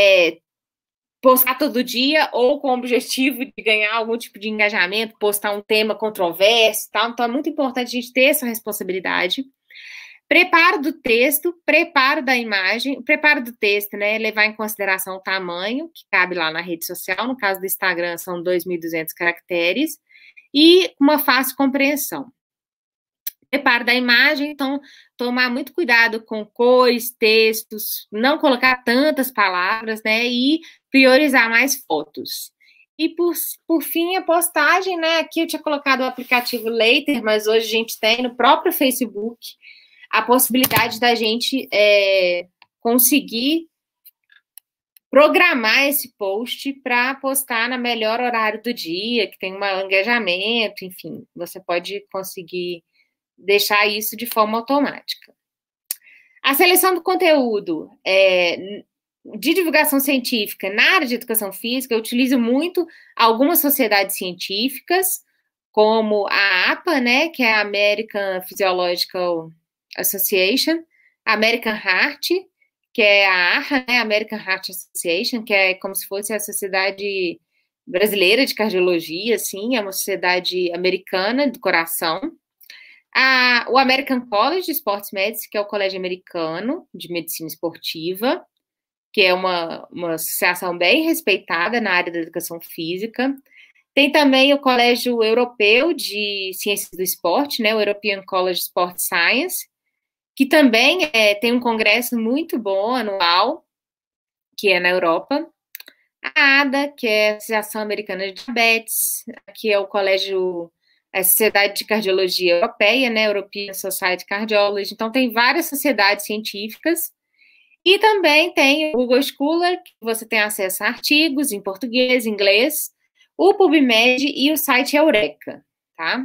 postar todo dia ou com o objetivo de ganhar algum tipo de engajamento, postar um tema controverso e tal. Então, é muito importante a gente ter essa responsabilidade. Preparo do texto, preparo da imagem, preparo do texto, né, levar em consideração o tamanho, que cabe lá na rede social, no caso do Instagram são 2.200 caracteres, e uma fácil compreensão. Preparo da imagem, então, tomar muito cuidado com cores, textos, não colocar tantas palavras, né, e priorizar mais fotos. E, por fim, a postagem, né, aqui eu tinha colocado o aplicativo Later, mas hoje a gente tem no próprio Facebook a possibilidade da gente conseguir programar esse post para postar no melhor horário do dia, que tem um engajamento, enfim, você pode conseguir deixar isso de forma automática. A seleção do conteúdo de divulgação científica na área de educação física, eu utilizo muito algumas sociedades científicas, como a APA, né, que é a American Physiological Association, a American Heart, que é a AHA, né, American Heart Association, que é como se fosse a Sociedade Brasileira de Cardiologia, assim, é uma sociedade americana do coração. O American College de Sports Medicine, que é o colégio americano de medicina esportiva, que é uma associação bem respeitada na área da educação física. Tem também o Colégio Europeu de Ciências do Esporte, né, o European College of Sport Science, que também tem um congresso muito bom, anual, que é na Europa. A ADA, que é a Associação Americana de Diabetes, que é o colégio, a Sociedade de Cardiologia Europeia, né, European Society of Cardiology. Então, tem várias sociedades científicas. E também tem o Google Scholar, que você tem acesso a artigos em português, inglês, o PubMed e o site Eureka, tá?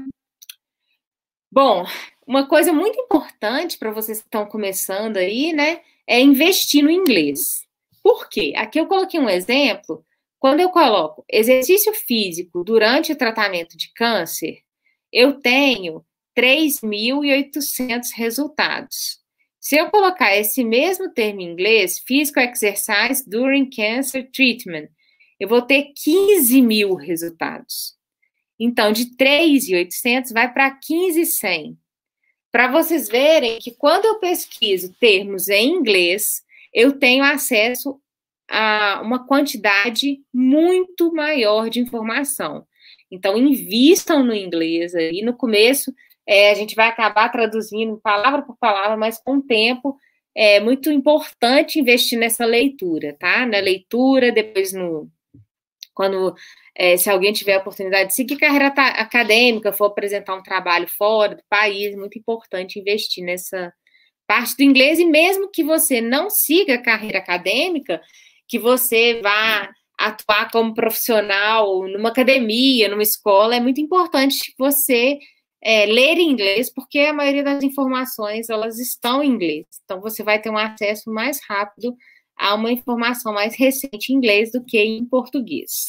Bom, uma coisa muito importante para vocês que estão começando aí, né, é investir no inglês. Por quê? Aqui eu coloquei um exemplo. Quando eu coloco exercício físico durante o tratamento de câncer, eu tenho 3.800 resultados. Se eu colocar esse mesmo termo em inglês, Physical Exercise During Cancer Treatment, eu vou ter 15.000 resultados. Então, de 3.800 vai para 15.100. Para vocês verem que quando eu pesquiso termos em inglês, eu tenho acesso a uma quantidade muito maior de informação. Então, invistam no inglês aí. No começo, a gente vai acabar traduzindo palavra por palavra, mas com o tempo é muito importante investir nessa leitura, tá? Na leitura, depois quando se alguém tiver a oportunidade de seguir carreira acadêmica, for apresentar um trabalho fora do país, é muito importante investir nessa parte do inglês, e mesmo que você não siga a carreira acadêmica, que você vá atuar como profissional numa academia, numa escola, é muito importante você ler em inglês, porque a maioria das informações, elas estão em inglês. Então, você vai ter um acesso mais rápido a uma informação mais recente em inglês do que em português.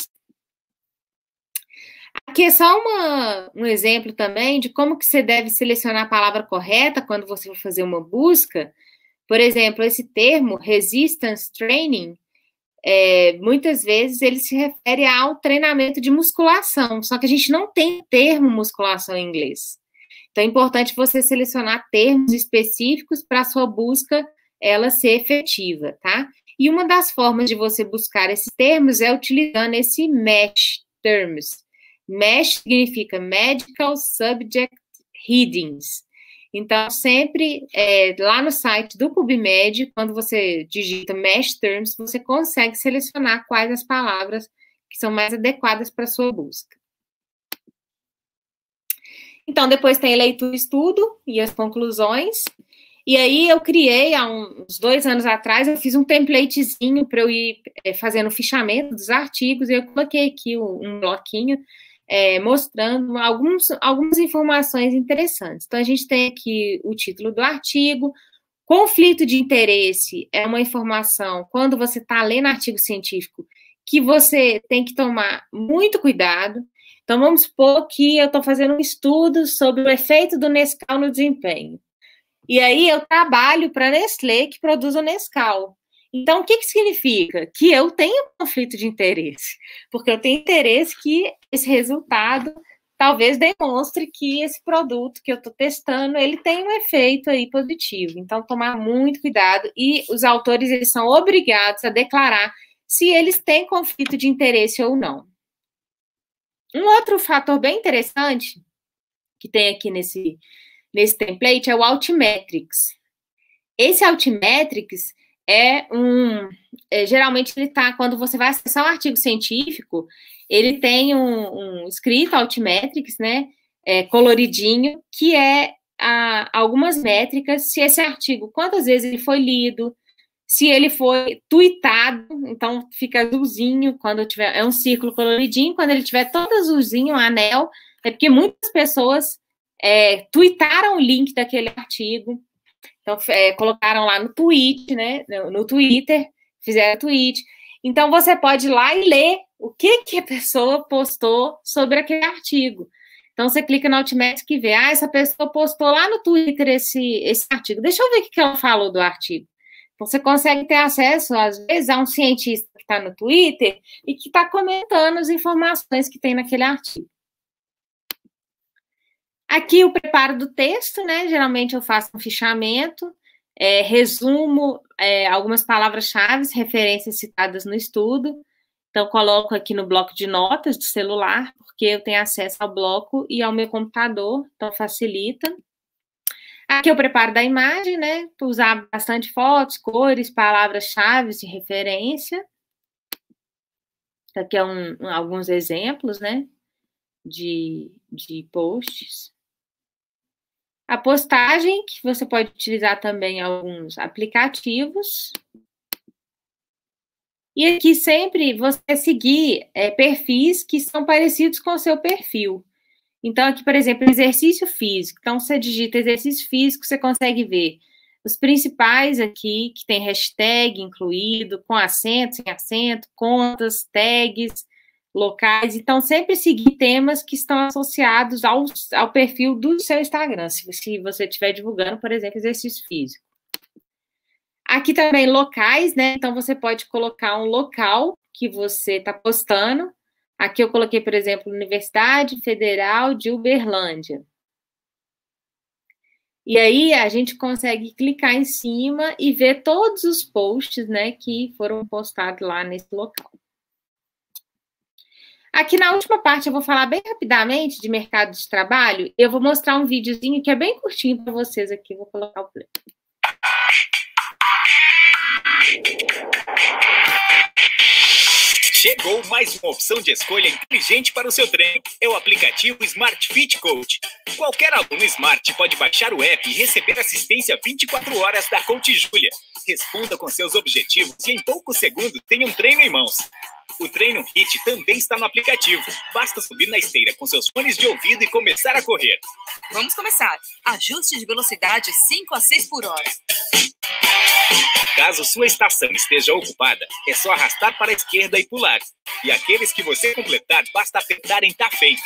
Aqui é só um exemplo também de como que você deve selecionar a palavra correta quando você for fazer uma busca. Por exemplo, esse termo, resistance training, muitas vezes ele se refere ao treinamento de musculação, só que a gente não tem termo musculação em inglês. Então, é importante você selecionar termos específicos para a sua busca ela ser efetiva, tá? E uma das formas de você buscar esses termos é utilizando esse MASH terms. MASH significa Medical Subject Headings. Então, sempre lá no site do PubMed, quando você digita MASH terms, você consegue selecionar quais as palavras que são mais adequadas para a sua busca. Então, depois tem leitura e estudo e as conclusões. E aí, eu criei, há uns 2 anos atrás, eu fiz um templatezinho para eu ir fazendo o fichamento dos artigos, e eu coloquei aqui um bloquinho mostrando algumas informações interessantes. Então, a gente tem aqui o título do artigo. Conflito de interesse é uma informação, quando você está lendo artigo científico, que você tem que tomar muito cuidado. Então, vamos supor que eu estou fazendo um estudo sobre o efeito do Nescau no desempenho. E aí, eu trabalho para a Nestlé, que produz o Nescau. Então, o que significa? Que eu tenho conflito de interesse, porque eu tenho interesse que esse resultado talvez demonstre que esse produto que eu estou testando, ele tem um efeito aí positivo. Então, tomar muito cuidado, e os autores, eles são obrigados a declarar se eles têm conflito de interesse ou não. Um outro fator bem interessante que tem aqui nesse template é o Altmetrics. Esse Altmetrics geralmente ele tá, quando você vai acessar um artigo científico, ele tem um escrito Altmetrics, né, coloridinho, que algumas métricas, se esse artigo, quantas vezes ele foi lido, se ele foi tweetado, então fica azulzinho, quando tiver, é um círculo coloridinho, quando ele tiver todo azulzinho, um anel, é porque muitas pessoas tweetaram o link daquele artigo. Então, colocaram lá no tweet, né? No Twitter, fizeram tweet. Então, você pode ir lá e ler o que a pessoa postou sobre aquele artigo. Então, você clica no Altmetrics e vê, essa pessoa postou lá no Twitter esse artigo. Deixa eu ver o que ela falou do artigo. Então, você consegue ter acesso, às vezes, a um cientista que está no Twitter e que está comentando as informações que tem naquele artigo. Aqui o preparo do texto, né? Geralmente eu faço um fichamento, resumo algumas palavras-chave, referências citadas no estudo. Então, coloco aqui no bloco de notas do celular, porque eu tenho acesso ao bloco e ao meu computador, então facilita. Aqui eu preparo da imagem, né? Para usar bastante fotos, cores, palavras-chave de referência. Aqui alguns exemplos, né? De posts. A postagem, que você pode utilizar também alguns aplicativos. E aqui sempre você seguir perfis que são parecidos com o seu perfil. Então, aqui, por exemplo, exercício físico. Então, você digita exercício físico, você consegue ver os principais aqui, que tem hashtag incluído, com acento, sem acento, contas, tags, locais. Então, sempre seguir temas que estão associados ao perfil do seu Instagram, se você estiver divulgando, por exemplo, exercício físico. Aqui também locais, né? Então, você pode colocar um local que você está postando. Aqui eu coloquei, por exemplo, Universidade Federal de Uberlândia. E aí, a gente consegue clicar em cima e ver todos os posts, né, que foram postados lá nesse local. Aqui na última parte eu vou falar bem rapidamente de mercado de trabalho. Eu vou mostrar um videozinho que é bem curtinho para vocês aqui. Vou colocar o play. Chegou mais uma opção de escolha inteligente para o seu treino. É o aplicativo Smart Fit Coach. Qualquer aluno Smart pode baixar o app e receber assistência 24 horas da Coach Júlia. Responda com seus objetivos e em poucos segundos tenha um treino em mãos. O Treino HIIT também está no aplicativo. Basta subir na esteira com seus fones de ouvido e começar a correr. Vamos começar. Ajuste de velocidade 5 a 6 por hora. Caso sua estação esteja ocupada, é só arrastar para a esquerda e pular. E aqueles que você completar, basta apertar em Tá Feito.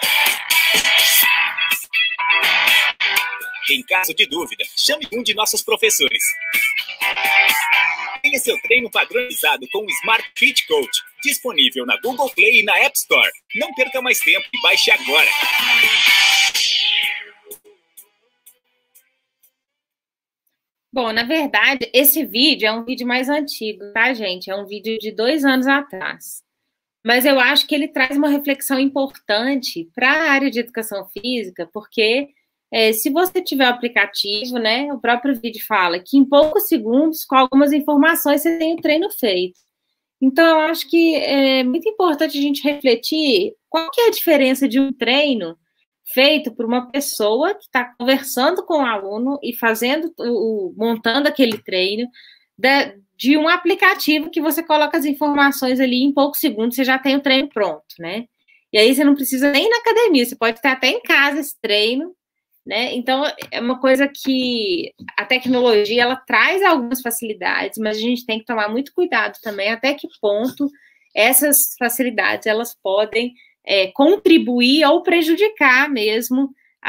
Em caso de dúvida, chame um de nossos professores. Tenha seu treino padronizado com o Smart Fit Coach, disponível na Google Play e na App Store. Não perca mais tempo e baixe agora. Bom, na verdade, esse vídeo é um vídeo mais antigo, tá, gente? É um vídeo de 2 anos atrás. Mas eu acho que ele traz uma reflexão importante para a área de educação física, porque se você tiver o aplicativo, né, o próprio vídeo fala que em poucos segundos, com algumas informações, você tem o treino feito. Então, eu acho que é muito importante a gente refletir qual que é a diferença de um treino feito por uma pessoa que está conversando com o aluno e montando aquele treino, de um aplicativo que você coloca as informações ali em poucos segundos, você já tem o treino pronto, né? E aí você não precisa nem ir na academia, você pode ter até em casa esse treino, né? Então, é uma coisa que a tecnologia, ela traz algumas facilidades, mas a gente tem que tomar muito cuidado também até que ponto essas facilidades, elas podem contribuir ou prejudicar mesmo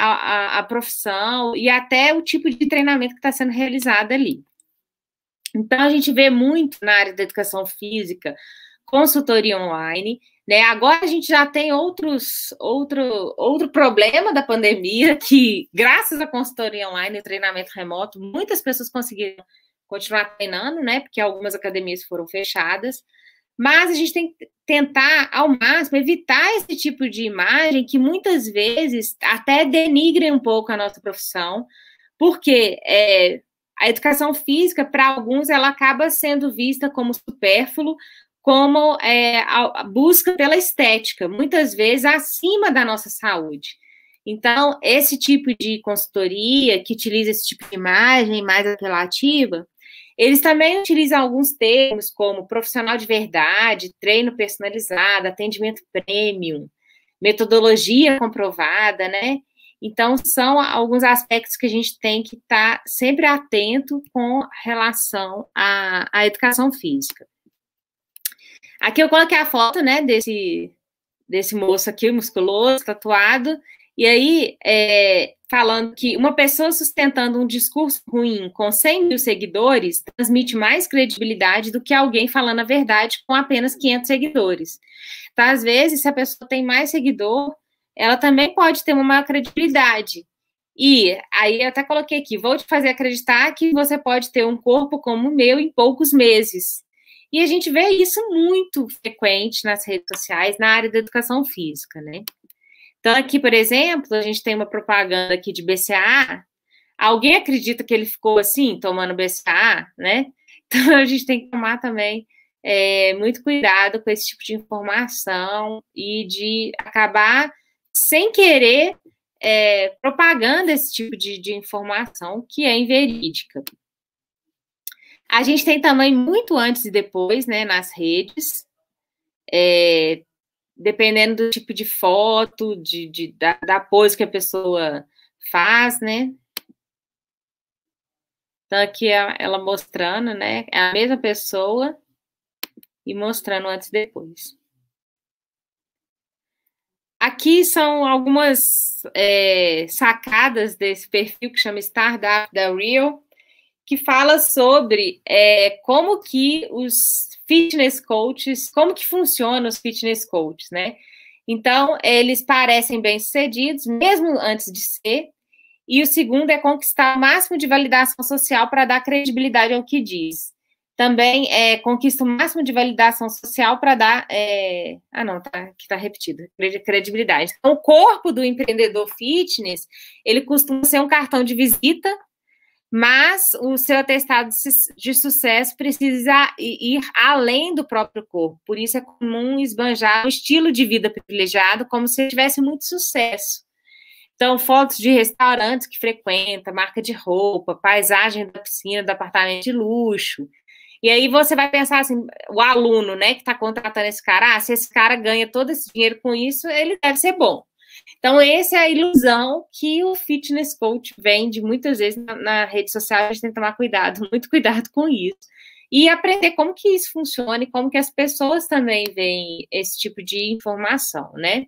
a profissão e até o tipo de treinamento que está sendo realizado ali. Então, a gente vê muito na área da educação física, consultoria online, né? Agora a gente já tem outro problema da pandemia, que graças à consultoria online e treinamento remoto, muitas pessoas conseguiram continuar treinando, né? Porque algumas academias foram fechadas, mas a gente tem que tentar, ao máximo, evitar esse tipo de imagem que muitas vezes até denigrem um pouco a nossa profissão, porque a educação física, para alguns, ela acaba sendo vista como supérfluo, como a busca pela estética, muitas vezes acima da nossa saúde. Então, esse tipo de consultoria, que utiliza esse tipo de imagem mais apelativa, eles também utilizam alguns termos como profissional de verdade, treino personalizado, atendimento premium, metodologia comprovada, né? Então, são alguns aspectos que a gente tem que estar sempre atento com relação à educação física. Aqui eu coloquei a foto, né, desse moço aqui, musculoso, tatuado, e aí, falando que uma pessoa sustentando um discurso ruim com 100 mil seguidores transmite mais credibilidade do que alguém falando a verdade com apenas 500 seguidores. Então, às vezes, se a pessoa tem mais seguidor, ela também pode ter uma maior credibilidade. E aí, eu até coloquei aqui, vou te fazer acreditar que você pode ter um corpo como o meu em poucos meses. E a gente vê isso muito frequente nas redes sociais, na área da educação física, né? Então, aqui, por exemplo, a gente tem uma propaganda aqui de BCAA. Alguém acredita que ele ficou assim, tomando BCAA, né? Então, a gente tem que tomar também muito cuidado com esse tipo de informação e de acabar, sem querer, propagando esse tipo de informação que é inverídica. A gente tem também muito antes e depois, né, nas redes, dependendo do tipo de foto, da pose que a pessoa faz, né? Então, aqui ela mostrando, né? É a mesma pessoa e mostrando antes e depois. Aqui são algumas sacadas desse perfil que chama Startup da Real, que fala sobre como que os fitness coaches, como que funcionam os fitness coaches, né? Então, eles parecem bem-sucedidos, mesmo antes de ser, e o segundo é conquistar o máximo de validação social para dar credibilidade ao que diz. Também conquista o máximo de validação social para dar... aqui está repetido, credibilidade. Então, o corpo do empreendedor fitness, ele costuma ser um cartão de visita, mas o seu atestado de sucesso precisa ir além do próprio corpo. Por isso é comum esbanjar um estilo de vida privilegiado como se tivesse muito sucesso. Então, fotos de restaurantes que frequenta, marca de roupa, paisagem da piscina, do apartamento de luxo. E aí você vai pensar assim, o aluno, né, que está contratando esse cara, se esse cara ganha todo esse dinheiro com isso, ele deve ser bom. Então, essa é a ilusão que o fitness coach vende muitas vezes na rede social. A gente tem que tomar cuidado, muito cuidado com isso. E aprender como que isso funciona e como que as pessoas também veem esse tipo de informação, né?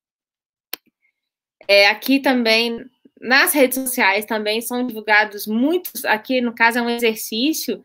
Aqui também, nas redes sociais também são divulgados muitos, aqui no caso é um exercício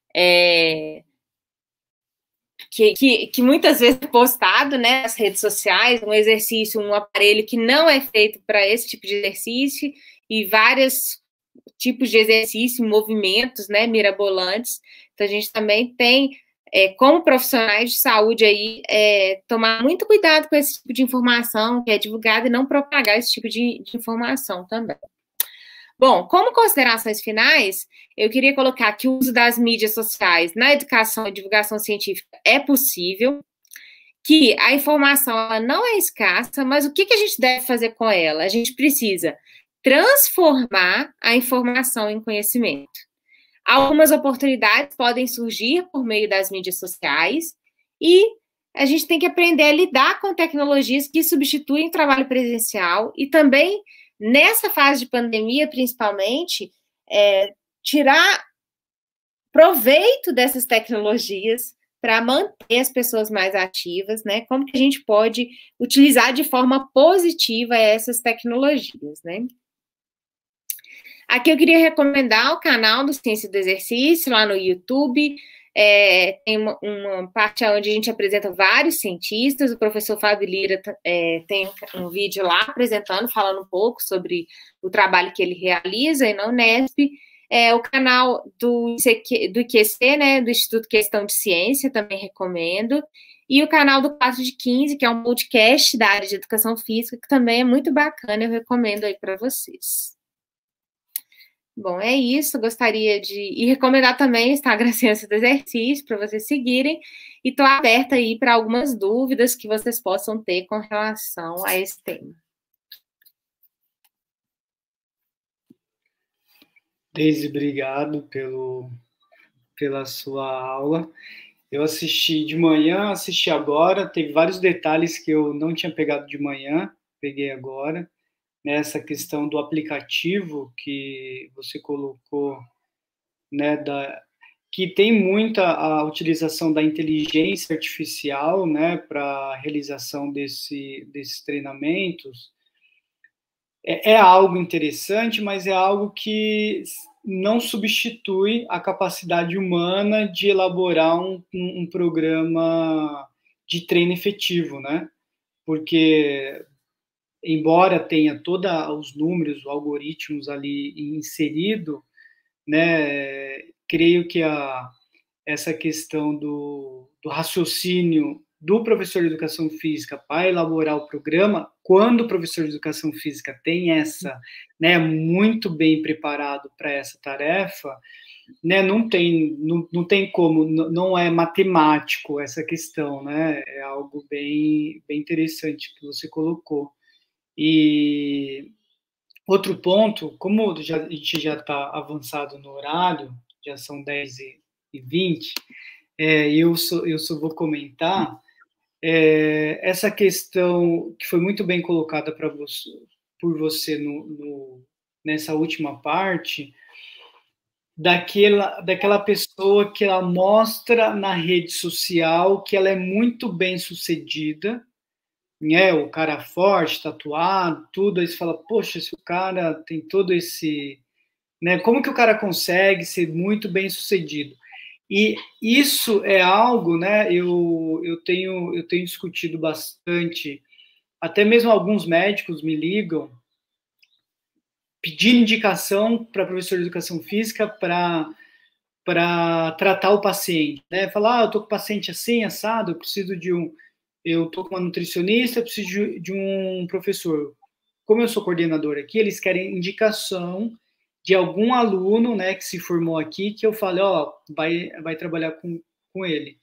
que muitas vezes é postado, né, nas redes sociais, um exercício, um aparelho que não é feito para esse tipo de exercício e vários tipos de exercício, movimentos, né, mirabolantes. Então, a gente também tem, como profissionais de saúde aí, tomar muito cuidado com esse tipo de informação que é divulgada e não propagar esse tipo de informação também. Bom, como considerações finais, eu queria colocar que o uso das mídias sociais na educação e divulgação científica é possível, que a informação ela não é escassa, mas o que a gente deve fazer com ela? A gente precisa transformar a informação em conhecimento. Algumas oportunidades podem surgir por meio das mídias sociais e a gente tem que aprender a lidar com tecnologias que substituem o trabalho presencial e também, nessa fase de pandemia, principalmente, tirar proveito dessas tecnologias para manter as pessoas mais ativas, né? Como que a gente pode utilizar de forma positiva essas tecnologias, né? Aqui eu queria recomendar o canal do Ciência do Exercício, lá no YouTube. Tem uma parte onde a gente apresenta vários cientistas. O professor Fábio Lira tem um vídeo lá apresentando, falando um pouco sobre o trabalho que ele realiza na Unesp. O canal do IQC, né, do Instituto Questão de Ciência, também recomendo. E o canal do 4 de 15, que é um podcast da área de educação física, que também é muito bacana, eu recomendo aí para vocês. Bom, é isso. Eu gostaria de recomendar também o Instagram Ciência do Exercício para vocês seguirem. E estou aberta aí para algumas dúvidas que vocês possam ter com relação a esse tema. Deise, obrigado pela sua aula. Eu assisti de manhã, assisti agora. Teve vários detalhes que eu não tinha pegado de manhã, peguei agora. Nessa questão do aplicativo que você colocou, né, que tem muita a utilização da inteligência artificial, né, para a realização desses treinamentos, é algo interessante, mas é algo que não substitui a capacidade humana de elaborar um programa de treino efetivo, né, porque embora tenha todos os números, os algoritmos ali inserido, né, creio que essa questão do raciocínio do professor de educação física para elaborar o programa, quando o professor de educação física tem muito bem preparado para essa tarefa, né, não tem como, não é matemático essa questão, né, é algo bem interessante que você colocou. E outro ponto, como a gente já está avançado no horário, já são 10h20, eu só vou comentar essa questão que foi muito bem colocada por você nessa última parte, daquela pessoa que ela mostra na rede social que ela é muito bem sucedida, né, o cara forte, tatuado, tudo, aí você fala, poxa, se o cara tem todo esse, né, como que o cara consegue ser muito bem sucedido? E isso é algo, né, eu tenho discutido bastante, até mesmo alguns médicos me ligam, pedindo indicação para professor de educação física para tratar o paciente, né, falar, eu tô com o paciente assim, assado, eu preciso eu estou com uma nutricionista, eu preciso de um professor. Como eu sou coordenador aqui, eles querem indicação de algum aluno, né, que se formou aqui, que eu falei, ó, vai trabalhar com ele.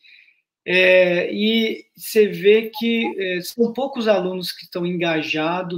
E você vê que são poucos alunos que estão engajados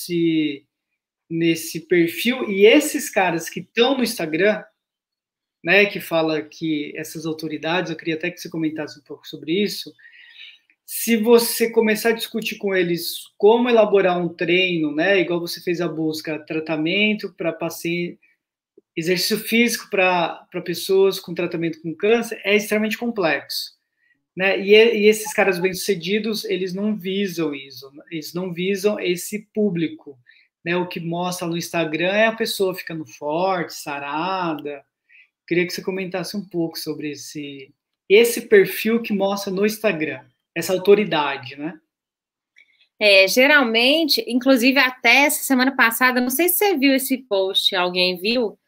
nesse perfil, e esses caras que estão no Instagram, né, que fala que essas autoridades, eu queria até que você comentasse um pouco sobre isso, se você começar a discutir com eles como elaborar um treino, né, igual você fez a busca, tratamento para paciente, exercício físico para pessoas com tratamento com câncer, é extremamente complexo, né, e esses caras bem-sucedidos, eles não visam isso, eles não visam esse público, né, o que mostra no Instagram é a pessoa ficando forte, sarada. Queria que você comentasse um pouco sobre esse perfil que mostra no Instagram, essa autoridade, né? Geralmente, inclusive até essa semana passada, não sei se você viu esse post, alguém viu?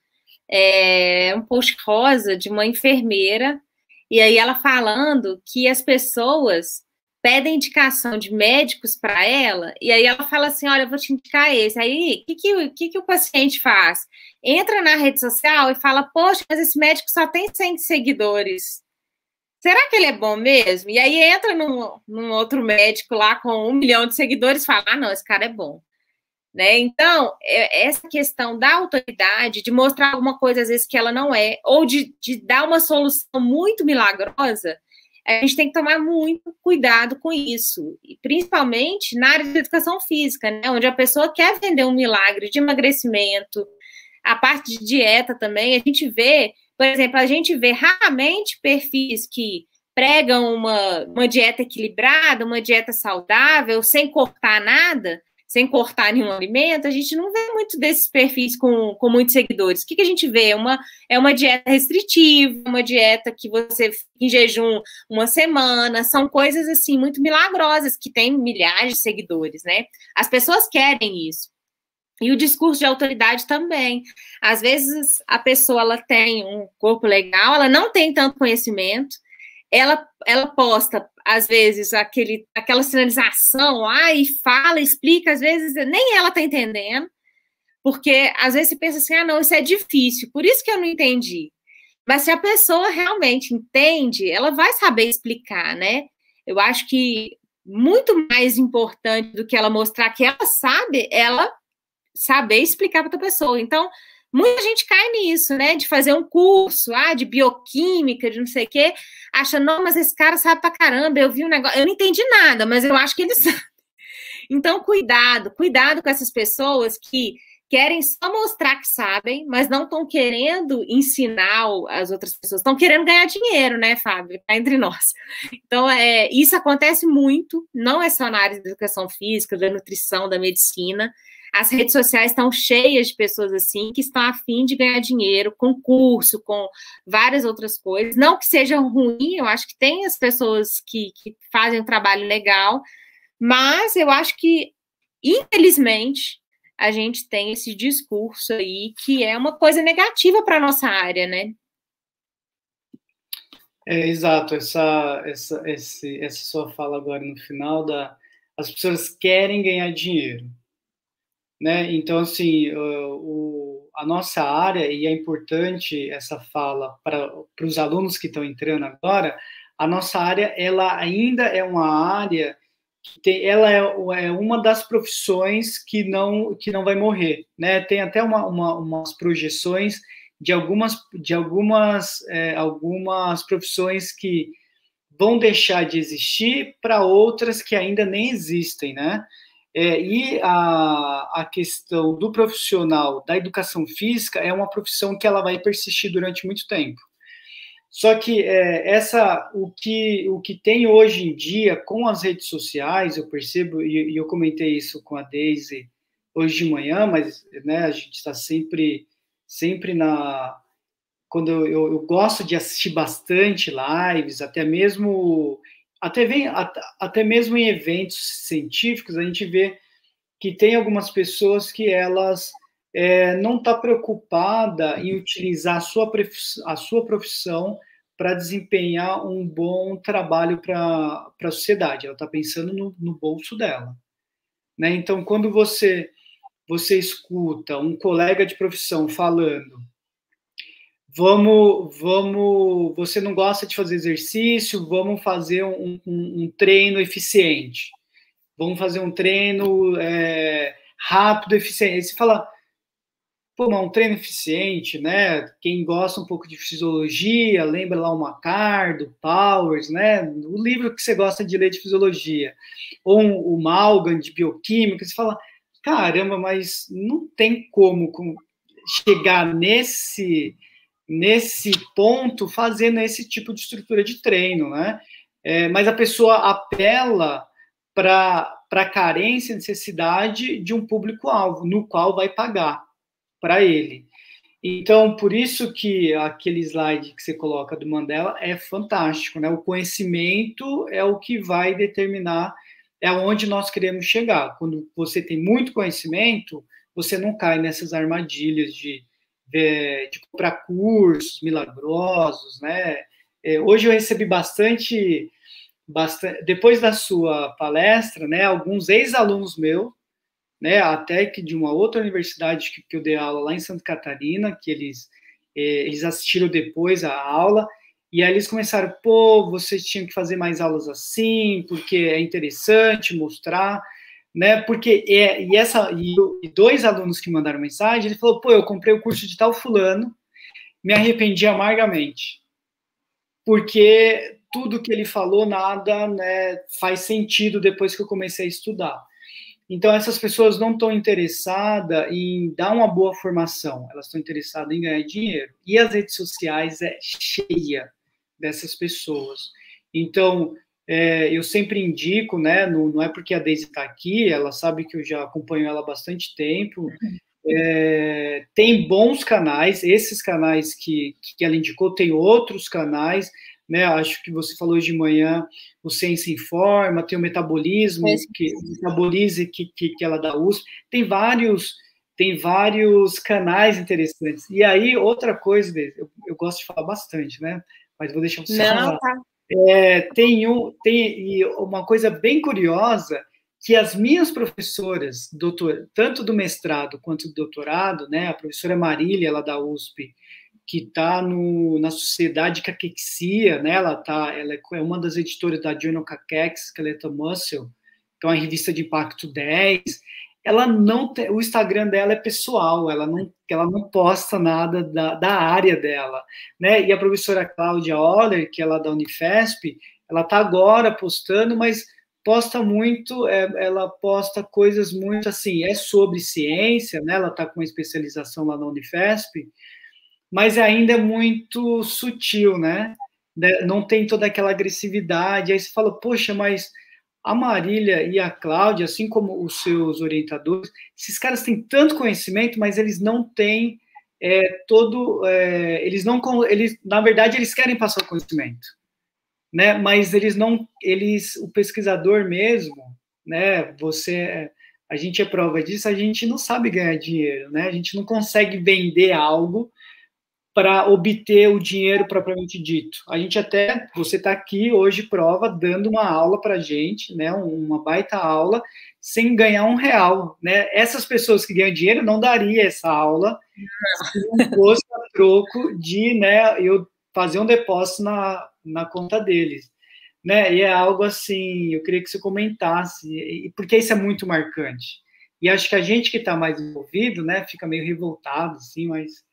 Um post rosa de uma enfermeira, e aí ela falando que as pessoas pedem indicação de médicos para ela, e aí ela fala assim, olha, eu vou te indicar esse. Aí, o que o paciente faz? Entra na rede social e fala, poxa, mas esse médico só tem 100 seguidores. Será que ele é bom mesmo? E aí entra num outro médico lá com 1 milhão de seguidores e fala, ah, não, esse cara é bom. Né? Então, essa questão da autoridade, de mostrar alguma coisa, às vezes, que ela não é, ou de dar uma solução muito milagrosa, a gente tem que tomar muito cuidado com isso, e principalmente na área de educação física, né? Onde a pessoa quer vender um milagre de emagrecimento, a parte de dieta também, a gente vê, por exemplo, raramente perfis que pregam uma dieta equilibrada, uma dieta saudável, sem cortar nada, sem cortar nenhum alimento, a gente não vê muito desses perfis com muitos seguidores. O que a gente vê? É uma dieta restritiva, uma dieta que você fica em jejum uma semana, são coisas assim muito milagrosas, que tem milhares de seguidores, né? As pessoas querem isso. E o discurso de autoridade também. Às vezes a pessoa ela tem um corpo legal, ela não tem tanto conhecimento, ela posta, às vezes, aquela sinalização lá e fala, explica, às vezes nem ela está entendendo, porque às vezes você pensa assim, ah, não, isso é difícil, por isso que eu não entendi. Mas se a pessoa realmente entende, ela vai saber explicar, né? Eu acho que muito mais importante do que ela mostrar que ela sabe, ela saber explicar para outra pessoa. Então, muita gente cai nisso, né? De fazer um curso, de bioquímica, de não sei o quê, acha, não, mas esse cara sabe pra caramba, eu vi um negócio, eu não entendi nada, mas eu acho que ele sabe. Então, cuidado com essas pessoas que querem só mostrar que sabem, mas não estão querendo ensinar as outras pessoas, estão querendo ganhar dinheiro, né, Fábio? Tá entre nós. Então, isso acontece muito, não é só na área da educação física, da nutrição, da medicina. As redes sociais estão cheias de pessoas assim, que estão a fim de ganhar dinheiro com curso, com várias outras coisas. Não que seja ruim, eu acho que tem as pessoas que fazem um trabalho legal, mas eu acho que, infelizmente, a gente tem esse discurso aí que é uma coisa negativa para a nossa área, né? Exato, essa sua fala agora no final as pessoas querem ganhar dinheiro, né? Então, assim, a nossa área, e é importante essa fala para os alunos que estão entrando agora, a nossa área, ela ainda é uma área ela é uma das profissões que não vai morrer, né? Tem até umas projeções de algumas profissões que vão deixar de existir para outras que ainda nem existem, né? E a questão do profissional da educação física é uma profissão que ela vai persistir durante muito tempo. Só que o que tem hoje em dia com as redes sociais, eu percebo, e eu comentei isso com a Deise hoje de manhã, mas, né, a gente está sempre quando eu gosto de assistir bastante lives, até mesmo em eventos científicos, a gente vê que tem algumas pessoas que elas não está preocupada em utilizar a sua profissão para desempenhar um bom trabalho para a sociedade. Ela está pensando no bolso dela, né? Então, quando você você escuta um colega de profissão falando, você não gosta de fazer exercício, vamos fazer um treino eficiente, vamos fazer um treino rápido, eficiente. Aí você fala, pô, mas um treino eficiente, né? Quem gosta um pouco de fisiologia, lembra lá o Macardo, Powers, né? O livro que você gosta de ler de fisiologia. Ou o Malgan, de bioquímica, você fala, caramba, mas não tem como chegar nesse ponto fazendo esse tipo de estrutura de treino, né? Mas a pessoa apela para a carência e necessidade de um público-alvo, no qual vai pagar para ele. Então, por isso que aquele slide que você coloca do Mandela é fantástico, né? O conhecimento é o que vai determinar aonde nós queremos chegar. Quando você tem muito conhecimento, você não cai nessas armadilhas de comprar cursos milagrosos, né? Hoje eu recebi bastante, depois da sua palestra, né? Alguns ex-alunos meus, né, até que de uma outra universidade que eu dei aula lá em Santa Catarina, que eles assistiram depois a aula, e aí eles começaram, pô, vocês tinham que fazer mais aulas assim, porque é interessante mostrar, né, porque, e dois alunos que mandaram mensagem, ele falou, pô, eu comprei o curso de tal fulano, me arrependi amargamente, porque tudo que ele falou, nada, né, faz sentido depois que eu comecei a estudar. Então, essas pessoas não estão interessadas em dar uma boa formação, elas estão interessadas em ganhar dinheiro. E as redes sociais é cheia dessas pessoas. Então, eu sempre indico, né, não é porque a Deise está aqui, ela sabe que eu já acompanho ela há bastante tempo, tem bons canais, esses canais que ela indicou, tem outros canais, né, acho que você falou de manhã, o Ciência Informa, tem o Metabolismo, Metabolize, que ela dá USP, tem vários canais interessantes. E aí, outra coisa, eu gosto de falar bastante, né, mas vou deixar você falar. Tá. Tem uma coisa bem curiosa, que as minhas professoras, tanto do mestrado quanto do doutorado, né, a professora Marília, ela da USP, que está na Sociedade Caquexia, né? Ela é uma das editoras da Journal Caquex, Skeletal Muscle, que é uma revista de impacto 10. Ela não tem, o Instagram dela é pessoal, ela não posta nada da área dela, né? E a professora Cláudia Oller, que é lá da Unifesp, ela está agora postando, mas posta muito, ela posta coisas muito assim, sobre ciência, né? Ela está com uma especialização lá na Unifesp, mas ainda é muito sutil, né? Não tem toda aquela agressividade. Aí você fala, poxa, mas a Marília e a Cláudia, assim como os seus orientadores, esses caras têm tanto conhecimento, mas eles não têm na verdade, eles querem passar o conhecimento, né? Mas o pesquisador mesmo, né? A gente é prova disso, a gente não sabe ganhar dinheiro, né? A gente não consegue vender algo para obter o dinheiro propriamente dito. Você está aqui hoje, prova, dando uma aula para a gente, né, uma baita aula, sem ganhar R$1, né? Essas pessoas que ganham dinheiro não daria essa aula se não fosse a troco de, né, eu fazer um depósito na conta deles, né? E é algo assim, eu queria que você comentasse, porque isso é muito marcante. E acho que a gente que está mais envolvido, né, fica meio revoltado, assim, mas...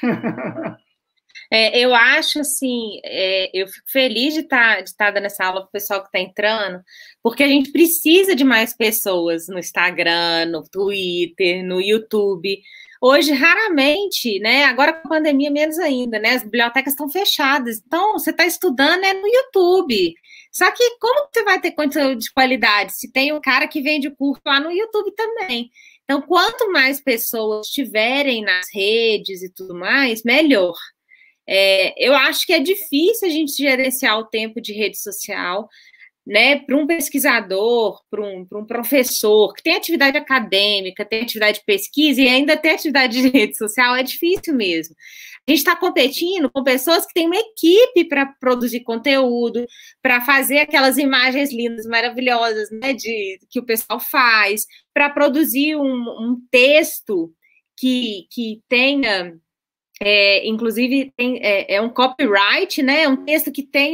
Eu acho assim, eu fico feliz de estar dando essa aula para o pessoal que está entrando, porque a gente precisa de mais pessoas no Instagram, no Twitter, no YouTube. Hoje, raramente, né? Agora com a pandemia, menos ainda, né? As bibliotecas estão fechadas, então você está estudando no YouTube. Só que como você vai ter conteúdo de qualidade se tem um cara que vende o curso lá no YouTube também? Então, quanto mais pessoas estiverem nas redes e tudo mais, melhor. Eu acho que é difícil a gente gerenciar o tempo de rede social. né, para um pesquisador, para um professor que tem atividade acadêmica, tem atividade de pesquisa e ainda tem atividade de rede social, é difícil mesmo. A gente está competindo com pessoas que têm uma equipe para produzir conteúdo, para fazer aquelas imagens lindas, maravilhosas, né, que o pessoal faz, para produzir um texto que tenha, inclusive, é um copyright, né, um texto que tem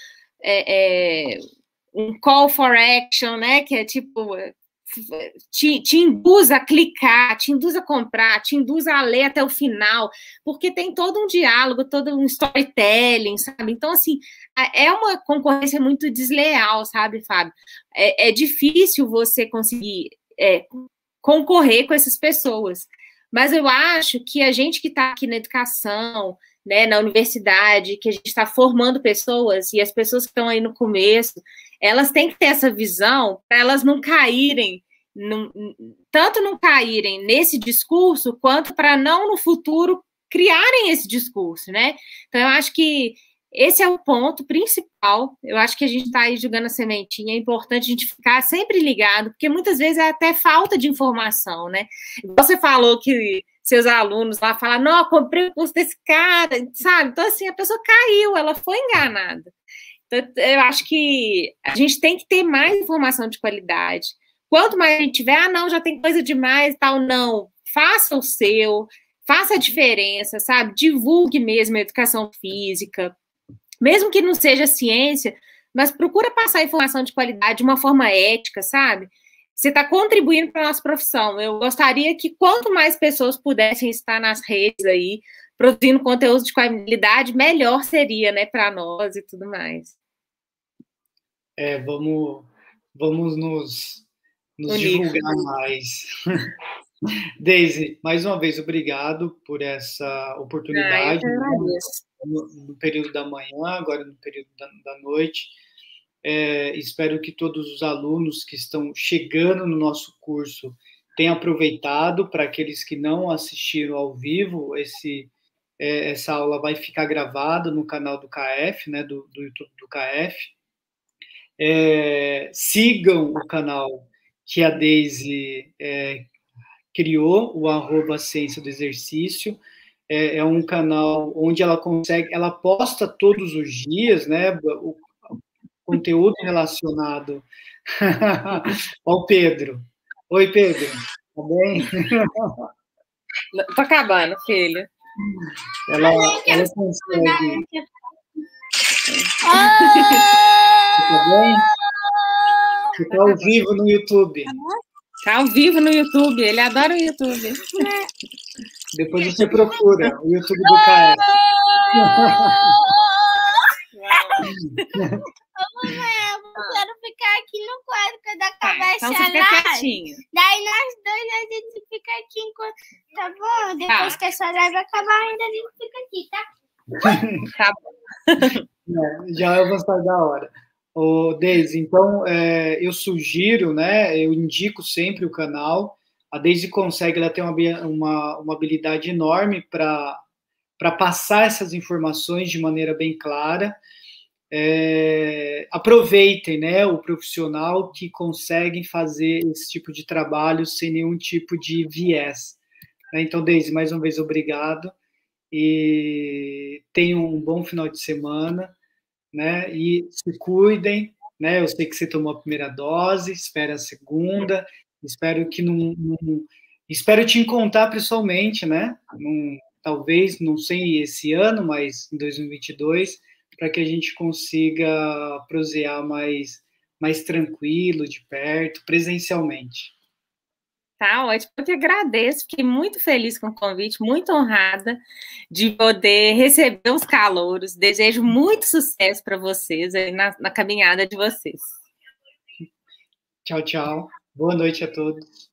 um call for action, né, que é tipo, te induz a clicar, te induz a comprar, te induz a ler até o final, porque tem todo um diálogo, todo um storytelling, sabe? Então, assim, é uma concorrência muito desleal, sabe, Fábio? É difícil você conseguir concorrer com essas pessoas, mas eu acho que a gente que está aqui na educação, né, na universidade, que a gente está formando pessoas, e as pessoas que estão aí no começo, elas têm que ter essa visão para elas não caírem, tanto não caírem nesse discurso, quanto para não, no futuro, criarem esse discurso, né? Então, eu acho que esse é o ponto principal. Eu acho que a gente está aí jogando a sementinha, é importante a gente ficar sempre ligado, porque muitas vezes é até falta de informação, né? Você falou que seus alunos lá falaram, não, eu comprei o curso desse cara, sabe? Então, assim, a pessoa caiu, ela foi enganada. Então, eu acho que a gente tem que ter mais informação de qualidade. Quanto mais a gente tiver, não, já tem coisa demais e tal, não. Faça o seu, faça a diferença, sabe? Divulgue mesmo a educação física, mesmo que não seja ciência, mas procura passar informação de qualidade de uma forma ética, sabe? Você está contribuindo para a nossa profissão. Eu gostaria que quanto mais pessoas pudessem estar nas redes aí, produzindo conteúdo de qualidade, melhor seria, né, para nós e tudo mais. Vamos nos divulgar mais. Deise, mais uma vez, obrigado por essa oportunidade. No período da manhã, agora no período da noite. Espero que todos os alunos que estão chegando no nosso curso tenham aproveitado. Para aqueles que não assistiram ao vivo, essa aula vai ficar gravada no canal do CAEF, né, do YouTube do CAEF. Sigam o canal que a Deise criou, o @ciência do exercício. É um canal onde ela posta todos os dias, né, o conteúdo relacionado ao Pedro. Oi, Pedro, tá bem? Tô acabando, filho. Ela consegue. Tá bem? Você tá ao vivo no YouTube. Tá ao vivo no YouTube, ele adora o YouTube. Depois você procura o YouTube do CAEF. Eu quero ficar aqui no quadro quando acabar então essa fica live. quietinho. Daí nós dois a gente fica aqui enquanto. Tá bom? Depois que essa live acabar, ainda a gente fica aqui, tá? Tá bom. Já é avançar da hora. Deise, então eu sugiro, né? Eu indico sempre o canal. A Deise consegue, ela tem uma habilidade enorme para passar essas informações de maneira bem clara. Aproveitem, né, o profissional que consegue fazer esse tipo de trabalho sem nenhum tipo de viés. Então, Deise, mais uma vez, obrigado e tenham um bom final de semana, né, e se cuidem, né, eu sei que você tomou a primeira dose, espera a segunda, espero te encontrar pessoalmente, né, talvez, não sei esse ano, mas em 2022, para que a gente consiga prosear mais tranquilo, de perto, presencialmente. Tá ótimo, eu que agradeço, fiquei muito feliz com o convite, muito honrada de poder receber os calouros. Desejo muito sucesso para vocês aí na caminhada de vocês. Tchau, tchau. Boa noite a todos.